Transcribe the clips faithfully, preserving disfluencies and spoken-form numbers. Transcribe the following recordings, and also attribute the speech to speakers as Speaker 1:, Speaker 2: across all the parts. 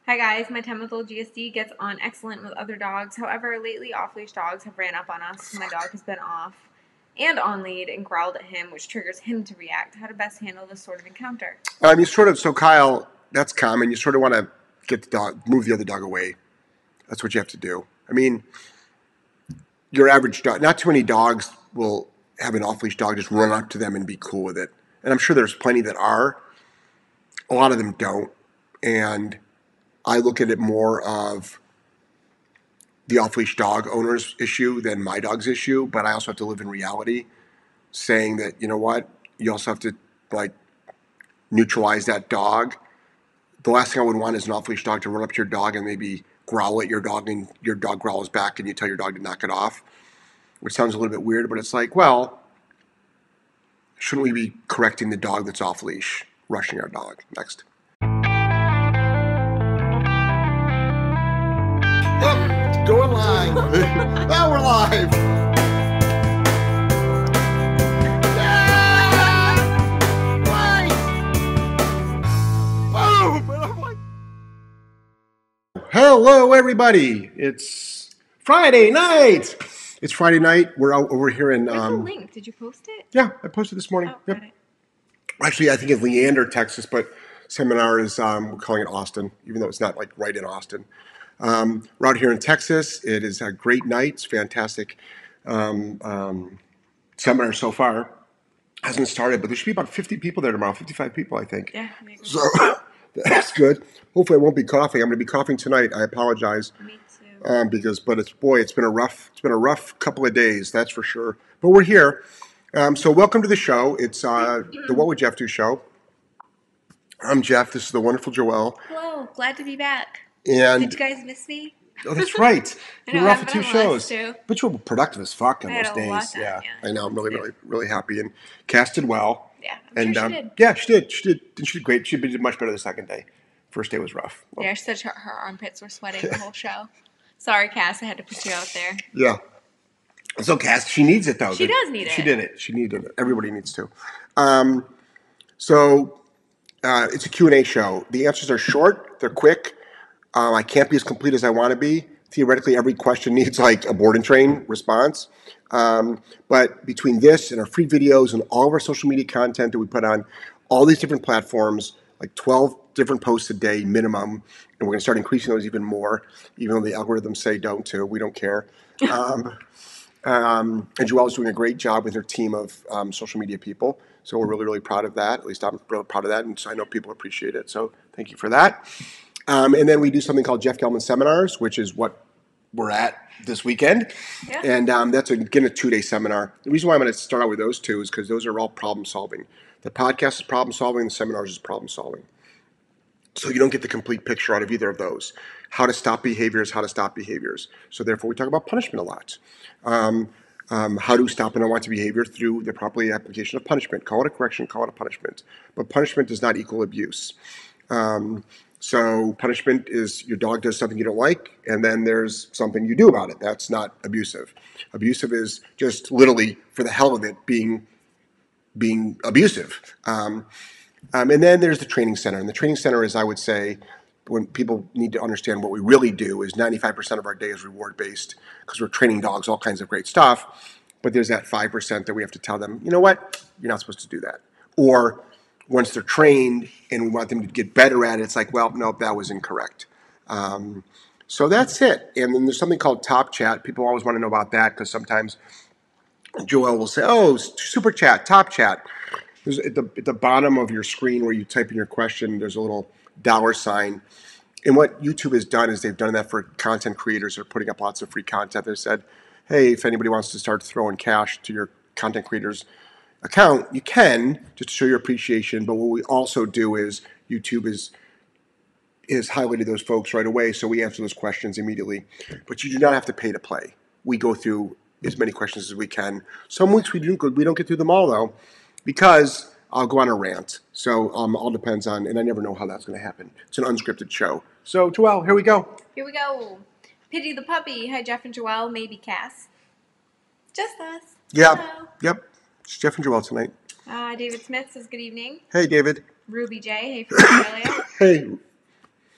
Speaker 1: Hi guys, my ten-month-old G S D gets on excellent with other dogs. However, lately off-leash dogs have ran up on us. My dog has been off and on lead and growled at him, which triggers him to react. How to best handle this sort of encounter?
Speaker 2: Um, you sort of, so Kyle, that's common. You sort of want to get the dog, move the other dog away. That's what you have to do. I mean, your average dog, not too many dogs will have an off-leash dog just run up to them and be cool with it. And I'm sure there's plenty that are. A lot of them don't. And I look at it more of the off-leash dog owner's issue than my dog's issue, but I also have to live in reality, saying that, you know what, you also have to, like, neutralize that dog. The last thing I would want is an off-leash dog to run up to your dog and maybe growl at your dog, and your dog growls back and you tell your dog to knock it off, which sounds a little bit weird, but it's like, well, shouldn't we be correcting the dog that's off-leash, rushing our dog? Next. Oh, going live. Now we're live. Hello, everybody. It's Friday night. It's Friday night. We're out over here in.
Speaker 1: Where's
Speaker 2: Um,
Speaker 1: the link? Did you post it?
Speaker 2: Yeah, I posted this morning.
Speaker 1: Oh,
Speaker 2: Yep.
Speaker 1: got it.
Speaker 2: Actually, I think it's Leander, Texas, but seminar is, um, we're calling it Austin, even though it's not like right in Austin. Um, we're out here in Texas. It is a great night. It's fantastic um, um, seminar so far. Hasn't started, but there should be about fifty people there tomorrow, fifty-five people, I think.
Speaker 1: Yeah, maybe.
Speaker 2: So that's good. Hopefully I won't be coughing. I'm going to be coughing tonight. I apologize.
Speaker 1: Me too.
Speaker 2: Um, because, but it's, boy, it's been a rough, it's been a rough couple of days, that's for sure. But we're here. Um, so welcome to the show. It's uh, the What Would Jeff Do show. I'm Jeff. This is the wonderful Joelle.
Speaker 1: Hello, glad to be back.
Speaker 2: And
Speaker 1: Did you guys miss me?
Speaker 2: oh, that's right.
Speaker 1: I
Speaker 2: You
Speaker 1: know,
Speaker 2: were off
Speaker 1: I've
Speaker 2: for
Speaker 1: been
Speaker 2: two
Speaker 1: on the
Speaker 2: shows,
Speaker 1: last two.
Speaker 2: but you were productive as fuck on
Speaker 1: I had
Speaker 2: those
Speaker 1: a lot
Speaker 2: days.
Speaker 1: done,
Speaker 2: Yeah,
Speaker 1: yeah.
Speaker 2: I know. I'm really, really, really happy. And Cass did well.
Speaker 1: Yeah, I'm
Speaker 2: And
Speaker 1: sure she
Speaker 2: um,
Speaker 1: did.
Speaker 2: yeah, she did. She did. She did great. She did much better the second day. First day was rough. Well,
Speaker 1: Yeah, she said her, her armpits were sweating the whole show. Sorry, Cass, I had to put you out there.
Speaker 2: yeah. So Cass, she needs it though.
Speaker 1: She
Speaker 2: That-
Speaker 1: does need
Speaker 2: She
Speaker 1: it.
Speaker 2: did it. She needed it. Everybody needs to. Um, so uh, it's a Q and A show. The answers are short. They're quick. Um, I can't be as complete as I want to be. Theoretically, every question needs like a board and train response. Um, but between this and our free videos and all of our social media content that we put on all these different platforms, like twelve different posts a day minimum, and we're going to start increasing those even more, even though the algorithms say don't to. We don't care. Um, um, and Joelle's doing a great job with her team of um, social media people. So we're really, really proud of that. At least I'm really proud of that, and so I know people appreciate it. So thank you for that. Um, and then we do something called Jeff Gellman Seminars, which is what we're at this weekend.
Speaker 1: Yeah.
Speaker 2: And um, that's, again, a two-day seminar. The reason why I'm going to start out with those two is because those are all problem-solving. The podcast is problem-solving. The seminars is problem-solving. So you don't get the complete picture out of either of those. How to stop behaviors, how to stop behaviors. So therefore, we talk about punishment a lot. Um, um, how to stop an unwanted behavior through the proper application of punishment. Call it a correction, call it a punishment. But punishment does not equal abuse. Um, so punishment is your dog does something you don't like, and then there's something you do about it. That's not abusive. Abusive is just literally, for the hell of it, being being abusive. Um, um, and then there's the training center. And the training center is, I would say, when people need to understand what we really do, is ninety-five percent of our day is reward-based because we're training dogs, all kinds of great stuff. But there's that five percent that we have to tell them, you know what, you're not supposed to do that. Or once they're trained and we want them to get better at it, it's like, well, no, that was incorrect. Um, so that's it. And then there's something called Top Chat. People always want to know about that because sometimes Joelle will say, oh, Super Chat, Top Chat. There's at the, at the bottom of your screen where you type in your question, there's a little dollar sign. And what YouTube has done is they've done that for content creators who are putting up lots of free content. They said, hey, if anybody wants to start throwing cash to your content creators account, you can, just to show your appreciation. But what we also do is YouTube is is highlighted those folks right away, so we answer those questions immediately. But you do not have to pay to play. We go through as many questions as we can. Some weeks we don't we don't get through them all though, because I'll go on a rant. So um, all depends on, and I never know how that's going to happen. It's an unscripted show. So Joelle, here we go.
Speaker 1: Here we go. Pity the puppy. Hi, Jeff and Joelle. Maybe Cass. Just us.
Speaker 2: Yeah.
Speaker 1: Hello.
Speaker 2: Yep. It's Jeff and Joelle tonight.
Speaker 1: Uh, David Smith says good evening.
Speaker 2: Hey, David.
Speaker 1: Ruby J. Hey from Australia.
Speaker 2: Hey.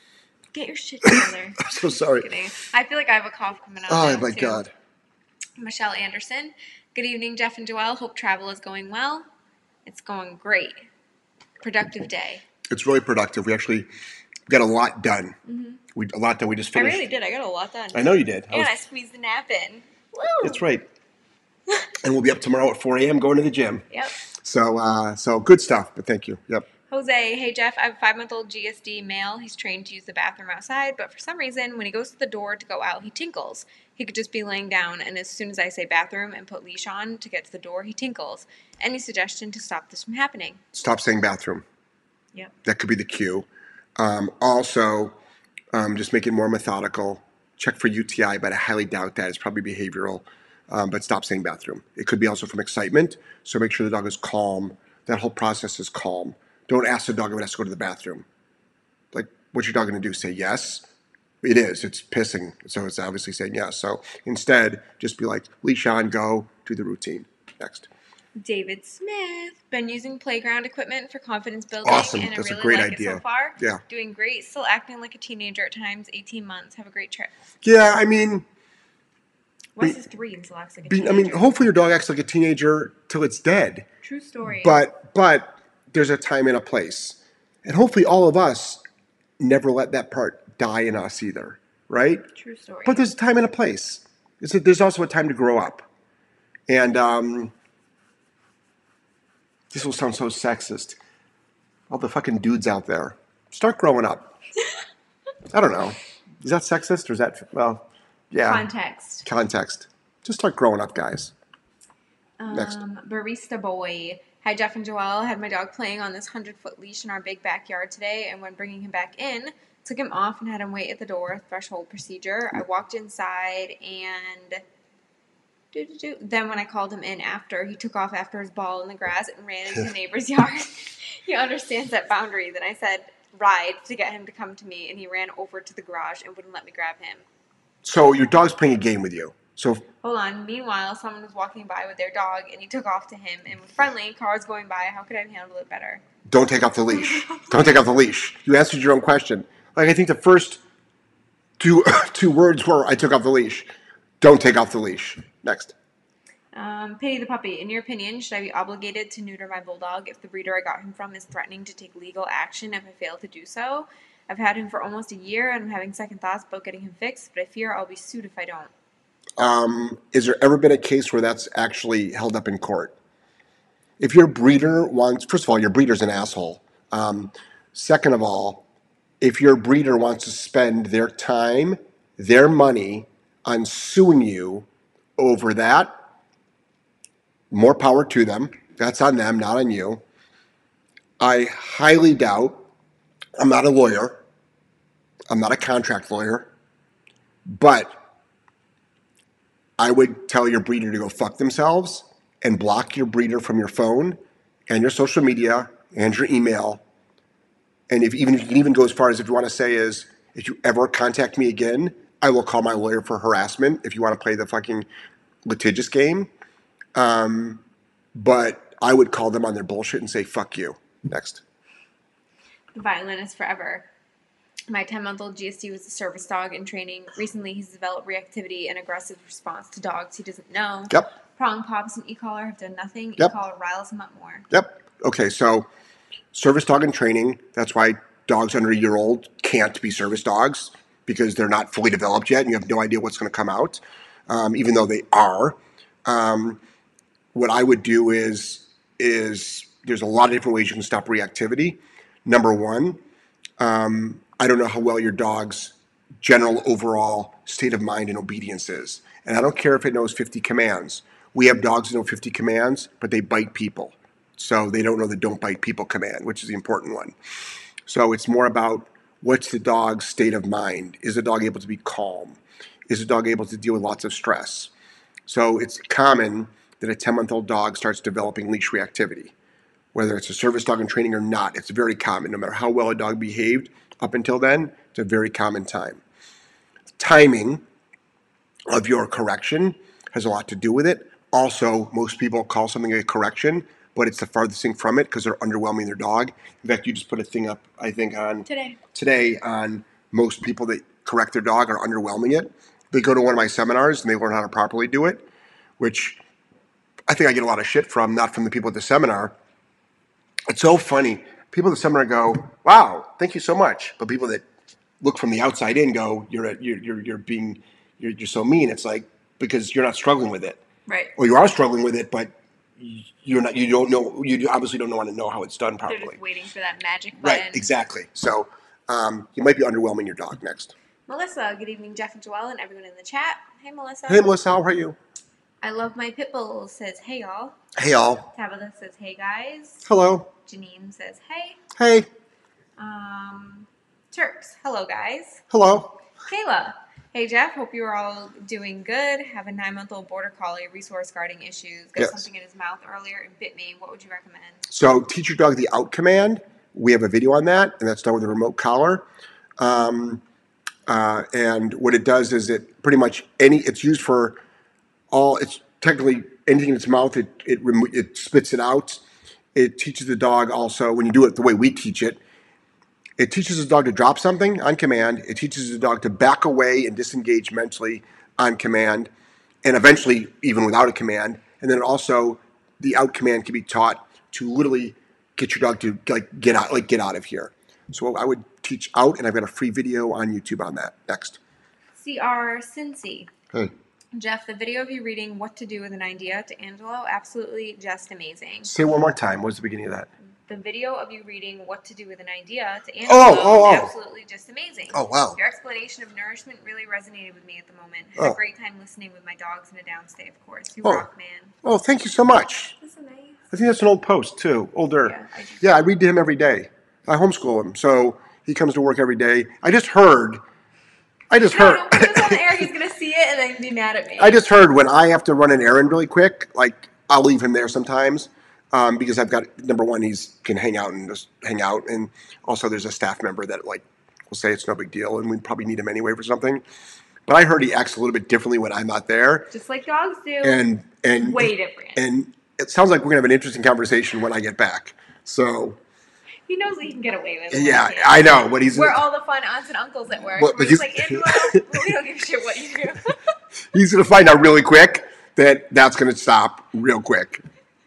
Speaker 1: Get your shit together.
Speaker 2: I'm so sorry.
Speaker 1: Just kidding. I feel like I have a cough coming out.
Speaker 2: Oh,
Speaker 1: now,
Speaker 2: my
Speaker 1: too.
Speaker 2: God.
Speaker 1: Michelle Anderson. Good evening, Jeff and Joelle. Hope travel is going well. It's going great. Productive day.
Speaker 2: It's really productive. We actually got a lot done. Mm-hmm. We A lot that we just finished.
Speaker 1: I really did. I got a lot done.
Speaker 2: I know you did.
Speaker 1: And I, was... I squeezed the nap in. Woo!
Speaker 2: That's right. And we'll be up tomorrow at four a.m. going to the gym.
Speaker 1: Yep.
Speaker 2: So, uh, so good stuff, but thank you. Yep.
Speaker 1: Jose, hey Jeff, I have a five-month-old G S D male. He's trained to use the bathroom outside, but for some reason, when he goes to the door to go out, he tinkles. He could just be laying down, and as soon as I say bathroom and put leash on to get to the door, he tinkles. Any suggestion to stop this from happening?
Speaker 2: Stop saying bathroom.
Speaker 1: Yep.
Speaker 2: That could be the cue. Um, also, um, just make it more methodical. Check for U T I, but I highly doubt that. It's probably behavioral. Um, but stop saying bathroom. It could be also from excitement, so make sure the dog is calm. That whole process is calm. Don't ask the dog if it has to go to the bathroom. Like, what's your dog going to do? Say yes? It is. It's pissing. So it's obviously saying yes. So instead, just be like, leash on, go, do the routine. Next.
Speaker 1: David Smith. Been using playground equipment for confidence building.
Speaker 2: Awesome.
Speaker 1: And I
Speaker 2: That's
Speaker 1: really
Speaker 2: a great
Speaker 1: like
Speaker 2: idea.
Speaker 1: it so far.
Speaker 2: Yeah.
Speaker 1: Doing great. Still acting like a teenager at times. eighteen months. Have a great trip.
Speaker 2: Yeah, I mean...
Speaker 1: Wes is three and still acts like a
Speaker 2: be,
Speaker 1: teenager.
Speaker 2: I mean, hopefully your dog acts like a teenager till it's dead.
Speaker 1: True story.
Speaker 2: But, but there's a time and a place. And hopefully all of us never let that part die in us either, right?
Speaker 1: True story.
Speaker 2: But there's a time and a place. There's, a, there's also a time to grow up. And um, this will sound so sexist. All the fucking dudes out there, start growing up. I don't know. Is that sexist or is that, well, yeah.
Speaker 1: Context.
Speaker 2: Context. Just start growing up, guys.
Speaker 1: Um,
Speaker 2: Next.
Speaker 1: Barista Boy. Hi, Jeff and Joelle. Had my dog playing on this hundred-foot leash in our big backyard today, and when bringing him back in, took him off and had him wait at the door, threshold procedure. I walked inside, and doo-doo-doo. Then when I called him in after, he took off after his ball in the grass and ran into the neighbor's yard. He understands that boundary. Then I said, ride, to get him to come to me, and he ran over to the garage and wouldn't let me grab him.
Speaker 2: So your dog's playing a game with you. So
Speaker 1: hold on. Meanwhile, someone was walking by with their dog, and he took off to him. And with friendly cars going by, how could I have handled it better?
Speaker 2: Don't take off the leash. Don't take off the leash. You answered your own question. Like, I think the first two two words were, I took off the leash. Don't take off the leash. Next.
Speaker 1: Um, Pity the Puppy. In your opinion, should I be obligated to neuter my bulldog if the breeder I got him from is threatening to take legal action if I fail to do so? I've had him for almost a year, and I'm having second thoughts about getting him fixed, but I fear I'll be sued if I don't.
Speaker 2: Um, is there ever been a case where that's actually held up in court? If your breeder wants, first of all, your breeder's an asshole. Um, second of all, if your breeder wants to spend their time, their money on suing you over that, more power to them. That's on them, not on you. I highly doubt, I'm not a lawyer, I'm not a contract lawyer, but I would tell your breeder to go fuck themselves and block your breeder from your phone and your social media and your email. And if even if you can even go as far as if you want to say is, if you ever contact me again, I will call my lawyer for harassment if you want to play the fucking litigious game. Um, but I would call them on their bullshit and say, fuck you. Next.
Speaker 1: The violinist forever. My ten-month-old G S D was a service dog in training. Recently, he's developed reactivity and aggressive response to dogs he doesn't know.
Speaker 2: Yep.
Speaker 1: Prong pops and e-collar have done nothing.
Speaker 2: Yep.
Speaker 1: E-collar riles him up more.
Speaker 2: Yep. Okay, so service dog in training, that's why dogs under a year old can't be service dogs because they're not fully developed yet and you have no idea what's going to come out, um, even though they are. Um, what I would do is, is there's a lot of different ways you can stop reactivity. Number one, um, I don't know how well your dog's general overall state of mind and obedience is. And I don't care if it knows fifty commands. We have dogs that know fifty commands, but they bite people. So they don't know the don't bite people command, which is the important one. So it's more about what's the dog's state of mind? Is the dog able to be calm? Is the dog able to deal with lots of stress? So it's common that a ten-month-old dog starts developing leash reactivity. Whether it's a service dog in training or not, it's very common. No matter how well a dog behaved up until then, it's a very common time. Timing of your correction has a lot to do with it. Also, most people call something a correction, but it's the farthest thing from it because they're underwhelming their dog. In fact, you just put a thing up, I think, on
Speaker 1: Today.
Speaker 2: Today on most people that correct their dog are underwhelming it. They go to one of my seminars and they learn how to properly do it, which I think I get a lot of shit from, not from the people at the seminar. It's so funny. People at the seminar go, "Wow, thank you so much," but people that look from the outside in go, "You're a, you're you're you're being you're you're so mean." It's like because you're not struggling with it,
Speaker 1: right?
Speaker 2: Or you are struggling with it, but you're not. You don't know. You obviously don't want to know how it's done properly.
Speaker 1: They're just waiting for that magic button.
Speaker 2: Right? Exactly. So um, you might be underwhelming your dog next.
Speaker 1: Melissa, good evening, Jeff and Joelle, and everyone in the chat. Hey, Melissa.
Speaker 2: Hey, Melissa. How are you?
Speaker 1: I love my pit bull says, "Hey, y'all."
Speaker 2: Hey, y'all.
Speaker 1: Tabitha says, "Hey, guys."
Speaker 2: Hello.
Speaker 1: Janine says, "Hey."
Speaker 2: Hey.
Speaker 1: Um, Turks. Hello, guys.
Speaker 2: Hello.
Speaker 1: Kayla. Hey, Jeff. Hope you are all doing good. Have a nine-month-old border collie, resource guarding issues. Got
Speaker 2: Yes.
Speaker 1: something in his mouth earlier and bit me. What would you recommend?
Speaker 2: So teach your dog the out command. We have a video on that, and that's done with a remote collar. Um, uh, and what it does is it pretty much any. It's used for all. It's technically anything in its mouth. It it remo- it spits it out. It teaches the dog also when you do it the way we teach it. It teaches the dog to drop something on command. It teaches the dog to back away and disengage mentally on command, and eventually even without a command. And then also, the out command can be taught to literally get your dog to like get out, like get out of here. So I would teach out, and I've got a free video on YouTube on that. Next.
Speaker 1: C R Cincy.
Speaker 2: Hey.
Speaker 1: Jeff, the video of you reading What to Do with an Idea to Angelo, absolutely just amazing.
Speaker 2: Say it one more time. What's the beginning of that?
Speaker 1: The video of you reading What to Do with an Idea to Angelo
Speaker 2: Oh, oh, oh.
Speaker 1: is absolutely just amazing.
Speaker 2: Oh, wow.
Speaker 1: Your explanation of nourishment really resonated with me at the moment. Had
Speaker 2: Oh.
Speaker 1: a great time listening with my dogs in a downstay, of course. You
Speaker 2: Oh.
Speaker 1: rock, man.
Speaker 2: Oh, thank you so much.
Speaker 1: That's so nice.
Speaker 2: I think that's an old post, too. Older.
Speaker 1: Yeah, I do.
Speaker 2: Yeah, I read to him every day. I homeschool him, so he comes to work every day. I just heard. I just
Speaker 1: No,
Speaker 2: heard.
Speaker 1: don't put this on the air. He's going to see it and then be mad at me.
Speaker 2: I just heard when I have to run an errand really quick, like I'll leave him there sometimes um, because I've got, number one, he's can hang out and just hang out. And also there's a staff member that like will say it's no big deal and we probably need him anyway for something. But I heard he acts a little bit differently when I'm not there.
Speaker 1: Just like dogs do.
Speaker 2: And, and,
Speaker 1: way different.
Speaker 2: And it sounds like we're going to have an interesting conversation when I get back. So.
Speaker 1: He knows that he can get away with it.
Speaker 2: Yeah, I know. But he's.
Speaker 1: We're all the fun aunts and uncles at work.
Speaker 2: Well,
Speaker 1: We're
Speaker 2: he's-
Speaker 1: just like, Angelo, well, we don't give a shit what you do.
Speaker 2: He's going to find out really quick that that's going to stop real quick.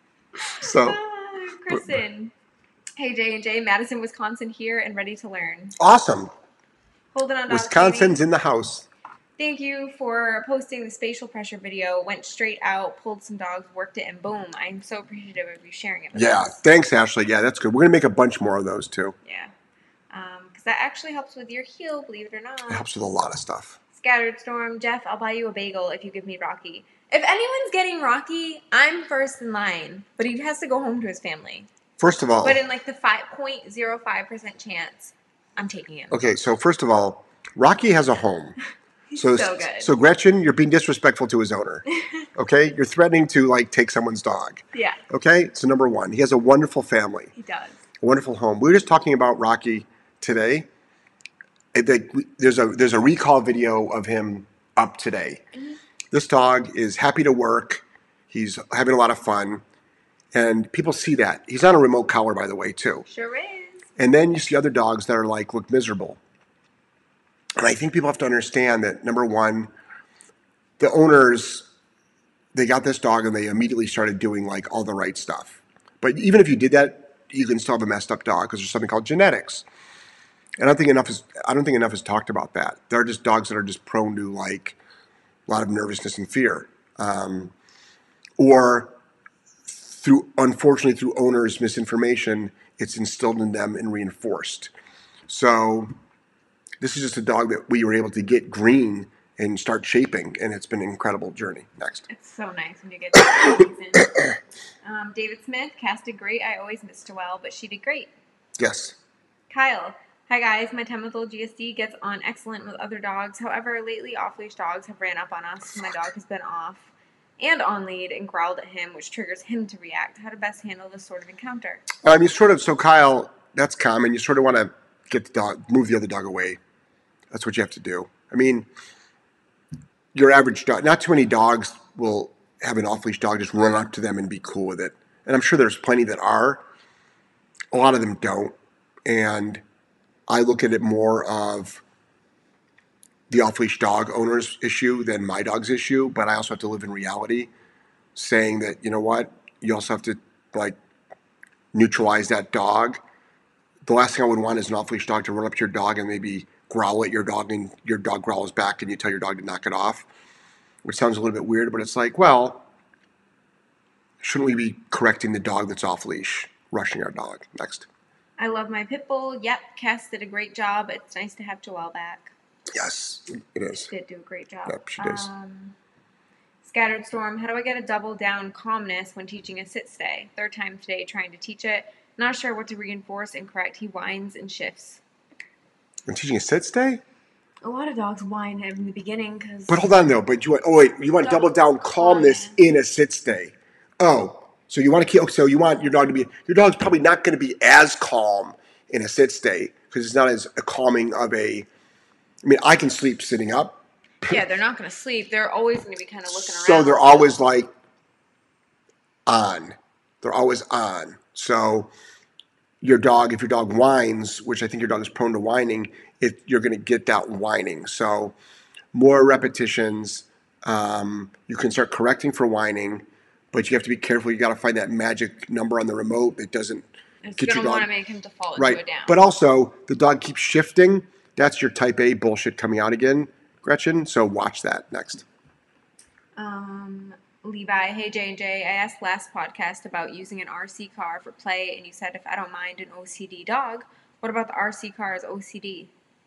Speaker 2: So.
Speaker 1: Ah, Kristen. Hey, J and J, Madison, Wisconsin here and ready to learn.
Speaker 2: Awesome.
Speaker 1: Holding on, dogs,
Speaker 2: Wisconsin's
Speaker 1: baby.
Speaker 2: in the house.
Speaker 1: Thank you for posting the spatial pressure video. Went straight out, pulled some dogs, worked it, and boom. I'm so appreciative of you sharing it with
Speaker 2: Yeah,
Speaker 1: us.
Speaker 2: thanks, Ashley. Yeah, that's good. We're going to make a bunch more of those, too.
Speaker 1: Yeah. Um, because that actually helps with your heel, believe it or not.
Speaker 2: It helps with a lot of stuff.
Speaker 1: Scattered Storm, Jeff, I'll buy you a bagel if you give me Rocky. If anyone's getting Rocky, I'm first in line. But he has to go home to his family.
Speaker 2: First of all.
Speaker 1: But in like the five point zero five percent chance, I'm taking him.
Speaker 2: Okay, so first of all, Rocky has a home.
Speaker 1: He's
Speaker 2: so,
Speaker 1: so good.
Speaker 2: So Gretchen, you're being disrespectful to his owner. Okay? You're threatening to, like, take someone's dog.
Speaker 1: Yeah.
Speaker 2: Okay? So number one, he has a wonderful family.
Speaker 1: He does.
Speaker 2: A wonderful home. We were just talking about Rocky today. I think we- There's a there's a recall video of him up today.
Speaker 1: Mm-hmm.
Speaker 2: This dog is happy to work. He's having a lot of fun. And people see that. He's on a remote collar, by the way, too.
Speaker 1: Sure is.
Speaker 2: And then you see other dogs that are like, look miserable. And I think people have to understand that, number one, the owners, they got this dog and they immediately started doing like all the right stuff. But even if you did that, you can still have a messed up dog because there's something called genetics. And I don't think enough is I don't think enough is talked about that. There are just dogs that are just prone to like a lot of nervousness and fear. Um, or through, unfortunately, through owners' misinformation, it's instilled in them and reinforced. So this is just a dog that we were able to get green and start shaping, and it's been an incredible journey. Next.
Speaker 1: It's so nice when you get to that season. Um, David Smith, casted great. I always missed Joelle, but she did great.
Speaker 2: Yes.
Speaker 1: Kyle. Hi guys, my ten-month-old G S D gets on excellent with other dogs. However, lately off-leash dogs have ran up on us. My dog has been off and on lead and growled at him, which triggers him to react. How to best handle this sort of encounter?
Speaker 2: Um, you sort of, so Kyle, that's common. You sort of want to get the dog, move the other dog away. That's what you have to do. I mean, your average dog, not too many dogs will have an off-leash dog just run up to them and be cool with it. And I'm sure there's plenty that are. A lot of them don't. And I look at it more of the off-leash dog owner's issue than my dog's issue, but I also have to live in reality, saying that, you know what, you also have to, like, neutralize that dog. The last thing I would want is an off-leash dog to run up to your dog and maybe growl at your dog, and your dog growls back and you tell your dog to knock it off, which sounds a little bit weird, but it's like, well, shouldn't we be correcting the dog that's off-leash, rushing our dog? Next.
Speaker 1: I love my pit bull. Yep, Cass did a great job. It's nice to have Joelle back.
Speaker 2: Yes, it is.
Speaker 1: She did do a great job.
Speaker 2: Yep, she does.
Speaker 1: Um, Scattered Storm, how do I get a double down calmness when teaching a sit-stay? Third time today trying to teach it. Not sure what to reinforce and correct. He whines and shifts.
Speaker 2: When teaching a sit-stay?
Speaker 1: A lot of dogs whine in the beginning because...
Speaker 2: But hold on, though. But you want, oh, wait, you want double, double down calmness calmness. in a sit-stay. Oh, so you want to keep, so you want your dog to be, your dog's probably not going to be as calm in a sit-stay because it's not as a calming of a, I mean, I can sleep sitting up.
Speaker 1: Yeah, they're not going to sleep. They're always going to be kind of looking around.
Speaker 2: So they're always like on. They're always on. So your dog, if your dog whines, which I think your dog is prone to whining, it, you're going to get that whining. So more repetitions. Um, you can start correcting for whining, but you have to be careful. You got to find that magic number on the remote that doesn't
Speaker 1: it's
Speaker 2: get your dog.
Speaker 1: You don't want to make him default
Speaker 2: right.
Speaker 1: into a down.
Speaker 2: But also, the dog keeps shifting. That's your type A bullshit coming out again, Gretchen. So watch that. Next.
Speaker 1: Um, Levi, hey J and J, I asked last podcast about using an R C car for play, and you said if I don't mind an O C D dog, what about the R C car as O C D?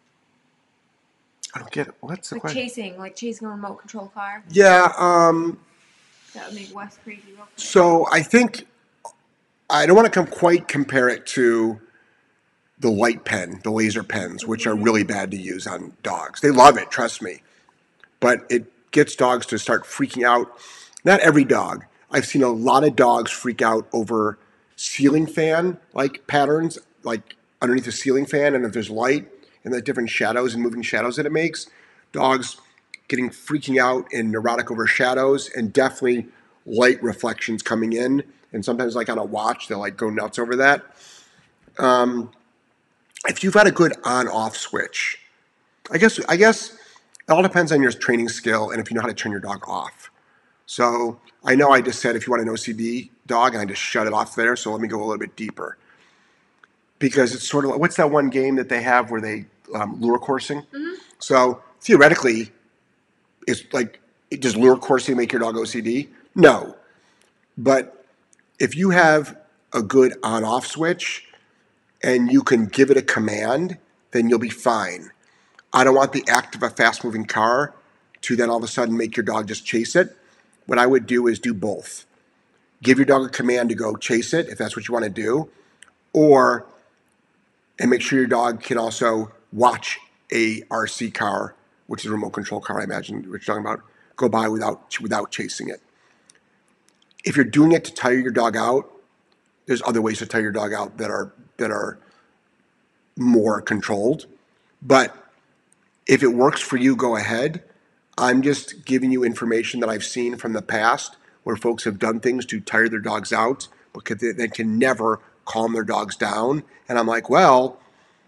Speaker 2: I don't get it. What's the
Speaker 1: like
Speaker 2: question?
Speaker 1: chasing, like chasing a remote control car.
Speaker 2: Yeah. Um,
Speaker 1: that would make Wes crazy real quick.
Speaker 2: So I think I don't want to come quite compare it to the light pen, the laser pens, which are really bad to use on dogs. They love it, trust me. But it gets dogs to start freaking out. Not every dog. I've seen a lot of dogs freak out over ceiling fan like patterns, like underneath the ceiling fan, and if there's light and the different shadows and moving shadows that it makes, dogs getting freaking out and neurotic over shadows, and definitely light reflections coming in. And sometimes, like on a watch, they'll like go nuts over that. Um, if you've got a good on-off switch, I guess I guess it all depends on your training skill and if you know how to turn your dog off. So I know I just said if you want an O C D dog, and I just shut it off there. So let me go a little bit deeper, because it's sort of like, what's that one game that they have where they um, lure coursing? Mm-hmm. So theoretically, it's like, does lure coursing make your dog O C D? No, but if you have a good on-off switch and you can give it a command, then you'll be fine. I don't want the act of a fast-moving car to then all of a sudden make your dog just chase it. What I would do is do both. Give your dog a command to go chase it, if that's what you want to do, or, and make sure your dog can also watch a R C car, which is a remote control car, I imagine, what you're talking about, go by without without chasing it. If you're doing it to tire your dog out, there's other ways to tire your dog out that are that are more controlled. But if it works for you, go ahead. I'm just giving you information that I've seen from the past where folks have done things to tire their dogs out, but they, they can never calm their dogs down. And I'm like, well,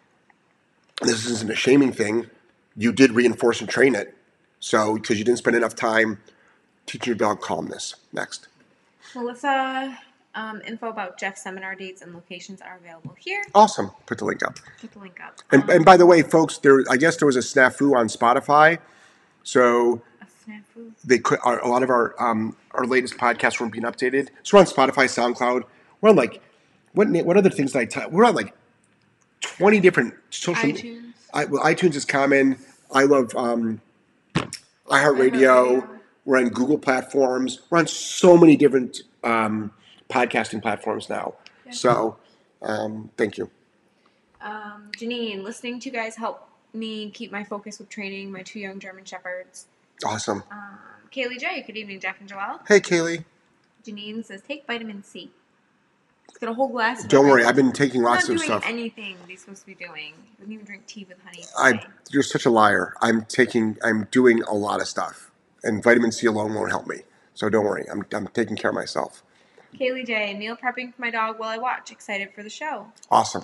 Speaker 2: this isn't a shaming thing. You did reinforce and train it. So, because you didn't spend enough time teaching your dog calmness. Next.
Speaker 1: Melissa, um, info about Jeff's seminar dates and locations are available here.
Speaker 2: Awesome. Put the link up.
Speaker 1: Put the link up.
Speaker 2: And,
Speaker 1: um,
Speaker 2: and by the way, folks, there I guess there was a snafu on Spotify. So
Speaker 1: a snafu?
Speaker 2: They could, our, a lot of our um, our latest podcasts weren't being updated. So we're on Spotify, SoundCloud. We're on like, what what other things did I tell? We're on like twenty different social media. I, well, iTunes is common. I love um, iHeartRadio. We're on Google platforms. We're on so many different um, podcasting platforms now. Yeah. So, um, thank you.
Speaker 1: Um, Janine, listening to you guys help me keep my focus with training my two young German Shepherds.
Speaker 2: Awesome.
Speaker 1: Um, Kaylee J, good evening, Jeff and Joelle.
Speaker 2: Hey, Kaylee.
Speaker 1: Janine says, take vitamin C. It's got a whole glass of
Speaker 2: Don't
Speaker 1: it.
Speaker 2: worry, I've been taking lots
Speaker 1: I'm
Speaker 2: of
Speaker 1: not
Speaker 2: stuff.
Speaker 1: doing anything he's supposed to be doing. He wouldn't even drink tea with honey.
Speaker 2: I, you're such a liar. I'm taking, I'm doing a lot of stuff. And vitamin C alone won't help me. So don't worry, I'm I'm taking care of myself.
Speaker 1: Kaylee J, meal prepping for my dog while I watch. Excited for the show.
Speaker 2: Awesome.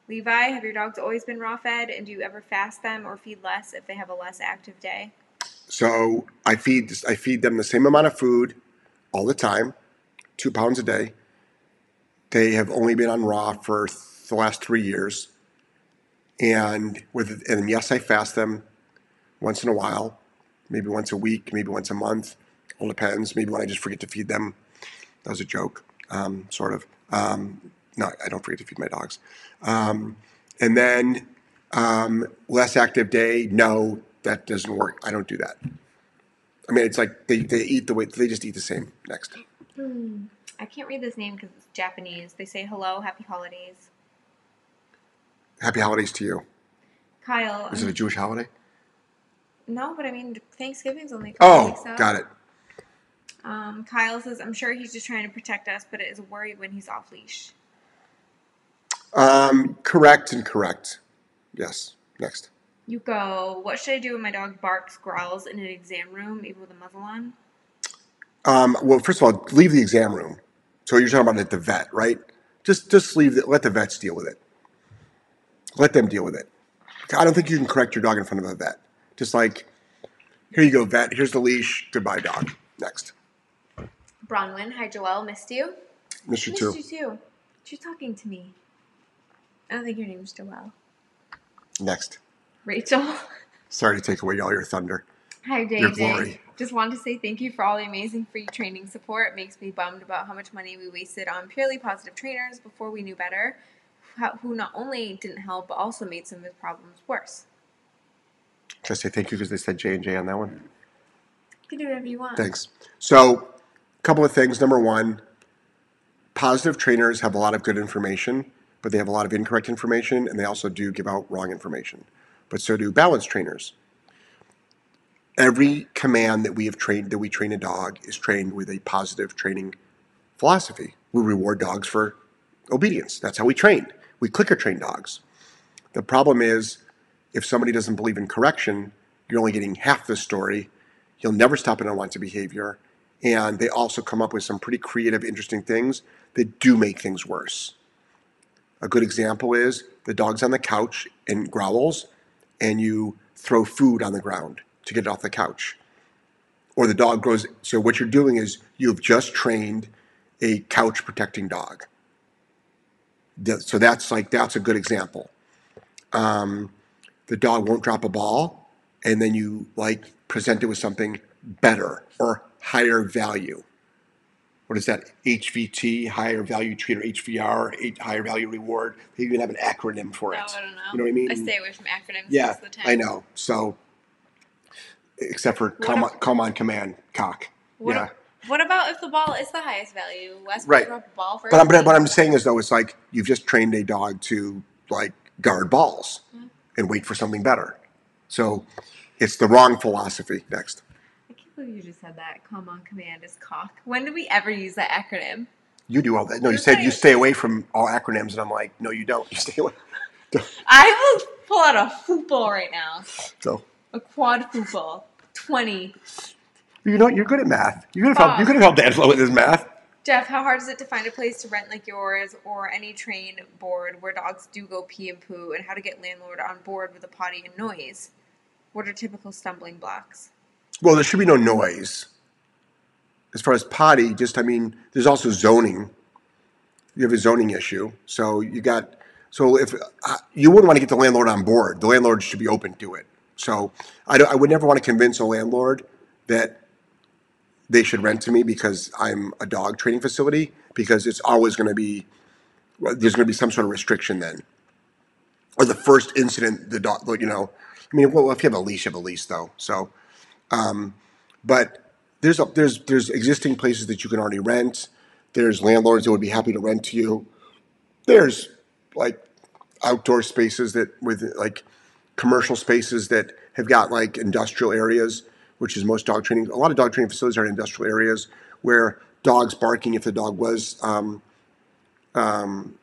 Speaker 1: Levi, have your dogs always been raw fed, and do you ever fast them or feed less if they have a less active day?
Speaker 2: So I feed I feed them the same amount of food all the time, two pounds a day. They have only been on raw for the last three years, and with and yes, I fast them once in a while, maybe once a week, maybe once a month. All depends. Maybe when I just forget to feed them. That was a joke, um, sort of. Um, no, I don't forget to feed my dogs. Um, and then um, less active day. No, that doesn't work. I don't do that. I mean, it's like they, they eat the way they just eat the same. Next.
Speaker 1: Hmm. I can't read this name because it's Japanese. They say hello, happy holidays.
Speaker 2: Happy holidays to you.
Speaker 1: Kyle.
Speaker 2: Is it a Jewish holiday?
Speaker 1: No, but I mean Thanksgiving's only a
Speaker 2: Oh,
Speaker 1: couple weeks out.
Speaker 2: got it.
Speaker 1: Um, Kyle says, I'm sure he's just trying to protect us, but it is a worry when he's off leash.
Speaker 2: Um, correct and correct. Yes. Next.
Speaker 1: You go, what should I do when my dog barks, growls in an exam room, even with a muzzle on?
Speaker 2: Um, well, first of all, leave the exam room. So you're talking about at the vet, right? Just just leave it. Let the vets deal with it. Let them deal with it. I don't think you can correct your dog in front of a vet. Just like, here you go, vet. Here's the leash. Goodbye, dog. Next.
Speaker 1: Bronwyn, hi, Joelle. Missed you?
Speaker 2: Missed you
Speaker 1: Missed
Speaker 2: too.
Speaker 1: you too. She's talking to me. I don't think your name's Joelle.
Speaker 2: Next.
Speaker 1: Rachel.
Speaker 2: Sorry to take away all your thunder.
Speaker 1: Hi, J J.
Speaker 2: Your glory.
Speaker 1: Just wanted to say thank you for all the amazing free training support. It makes me bummed about how much money we wasted on purely positive trainers before we knew better, who not only didn't help, but also made some of the problems worse.
Speaker 2: Can I say thank you because they said J and J on that one?
Speaker 1: You can do whatever you want.
Speaker 2: Thanks. So, a couple of things. Number one, positive trainers have a lot of good information, but they have a lot of incorrect information, and they also do give out wrong information. But so do balanced trainers. Every command that we have trained, that we train a dog, is trained with a positive training philosophy. We reward dogs for obedience. That's how we train. We clicker train dogs. The problem is, if somebody doesn't believe in correction, you're only getting half the story. You'll never stop an unwanted behavior. And they also come up with some pretty creative, interesting things that do make things worse. A good example is the dog's on the couch and growls, and you throw food on the ground to get it off the couch. Or the dog grows. So what you're doing is you've just trained a couch protecting dog. So that's like, that's a good example. Um, the dog won't drop a ball, and then you like present it with something better or higher value. What is that? H V T, higher value treat, or H V R, higher value reward. They even have an acronym for it.
Speaker 1: No, I don't know.
Speaker 2: You know what I mean?
Speaker 1: I stay away from acronyms
Speaker 2: Yeah,
Speaker 1: most of the time.
Speaker 2: I know. So, except for come on, come on command, cock.
Speaker 1: What,
Speaker 2: yeah.
Speaker 1: What about if the ball is the highest value? Wes
Speaker 2: Right.
Speaker 1: drop a ball first.
Speaker 2: But, I'm, but what I'm saying is, though, it's like you've just trained a dog to like guard balls mm-hmm. and wait for something better. So, it's the wrong philosophy. Next.
Speaker 1: I can't believe you just said that. Come on command is cock. When did we ever use that acronym?
Speaker 2: You do all that. No, you said you stay away from all acronyms, and I'm like, no, you don't. You stay away.
Speaker 1: I will pull out a football right now.
Speaker 2: So
Speaker 1: a quad football. Twenty.
Speaker 2: You know, you're good at math. You could have helped. You could have helped Angelo with his math.
Speaker 1: Jeff, how hard is it to find a place to rent like yours or any train board where dogs do go pee and poo, and how to get landlord on board with a potty and noise? What are typical stumbling blocks?
Speaker 2: Well, there should be no noise. As far as potty, just, I mean, there's also zoning. You have a zoning issue. So you got, so if, uh, you wouldn't want to get the landlord on board. The landlord should be open to it. So I, don't, I would never want to convince a landlord that they should rent to me because I'm a dog training facility, because it's always going to be, well, there's going to be some sort of restriction then. Or the first incident, the dog, you know, I mean, well, if you have a leash, you have a leash though. So, um, but there's a, there's there's existing places that you can already rent. There's landlords that would be happy to rent to you. There's like outdoor spaces that with like commercial spaces that have got like industrial areas, which is most dog training. A lot of dog training facilities are in industrial areas where dogs barking, if the dog was um, um,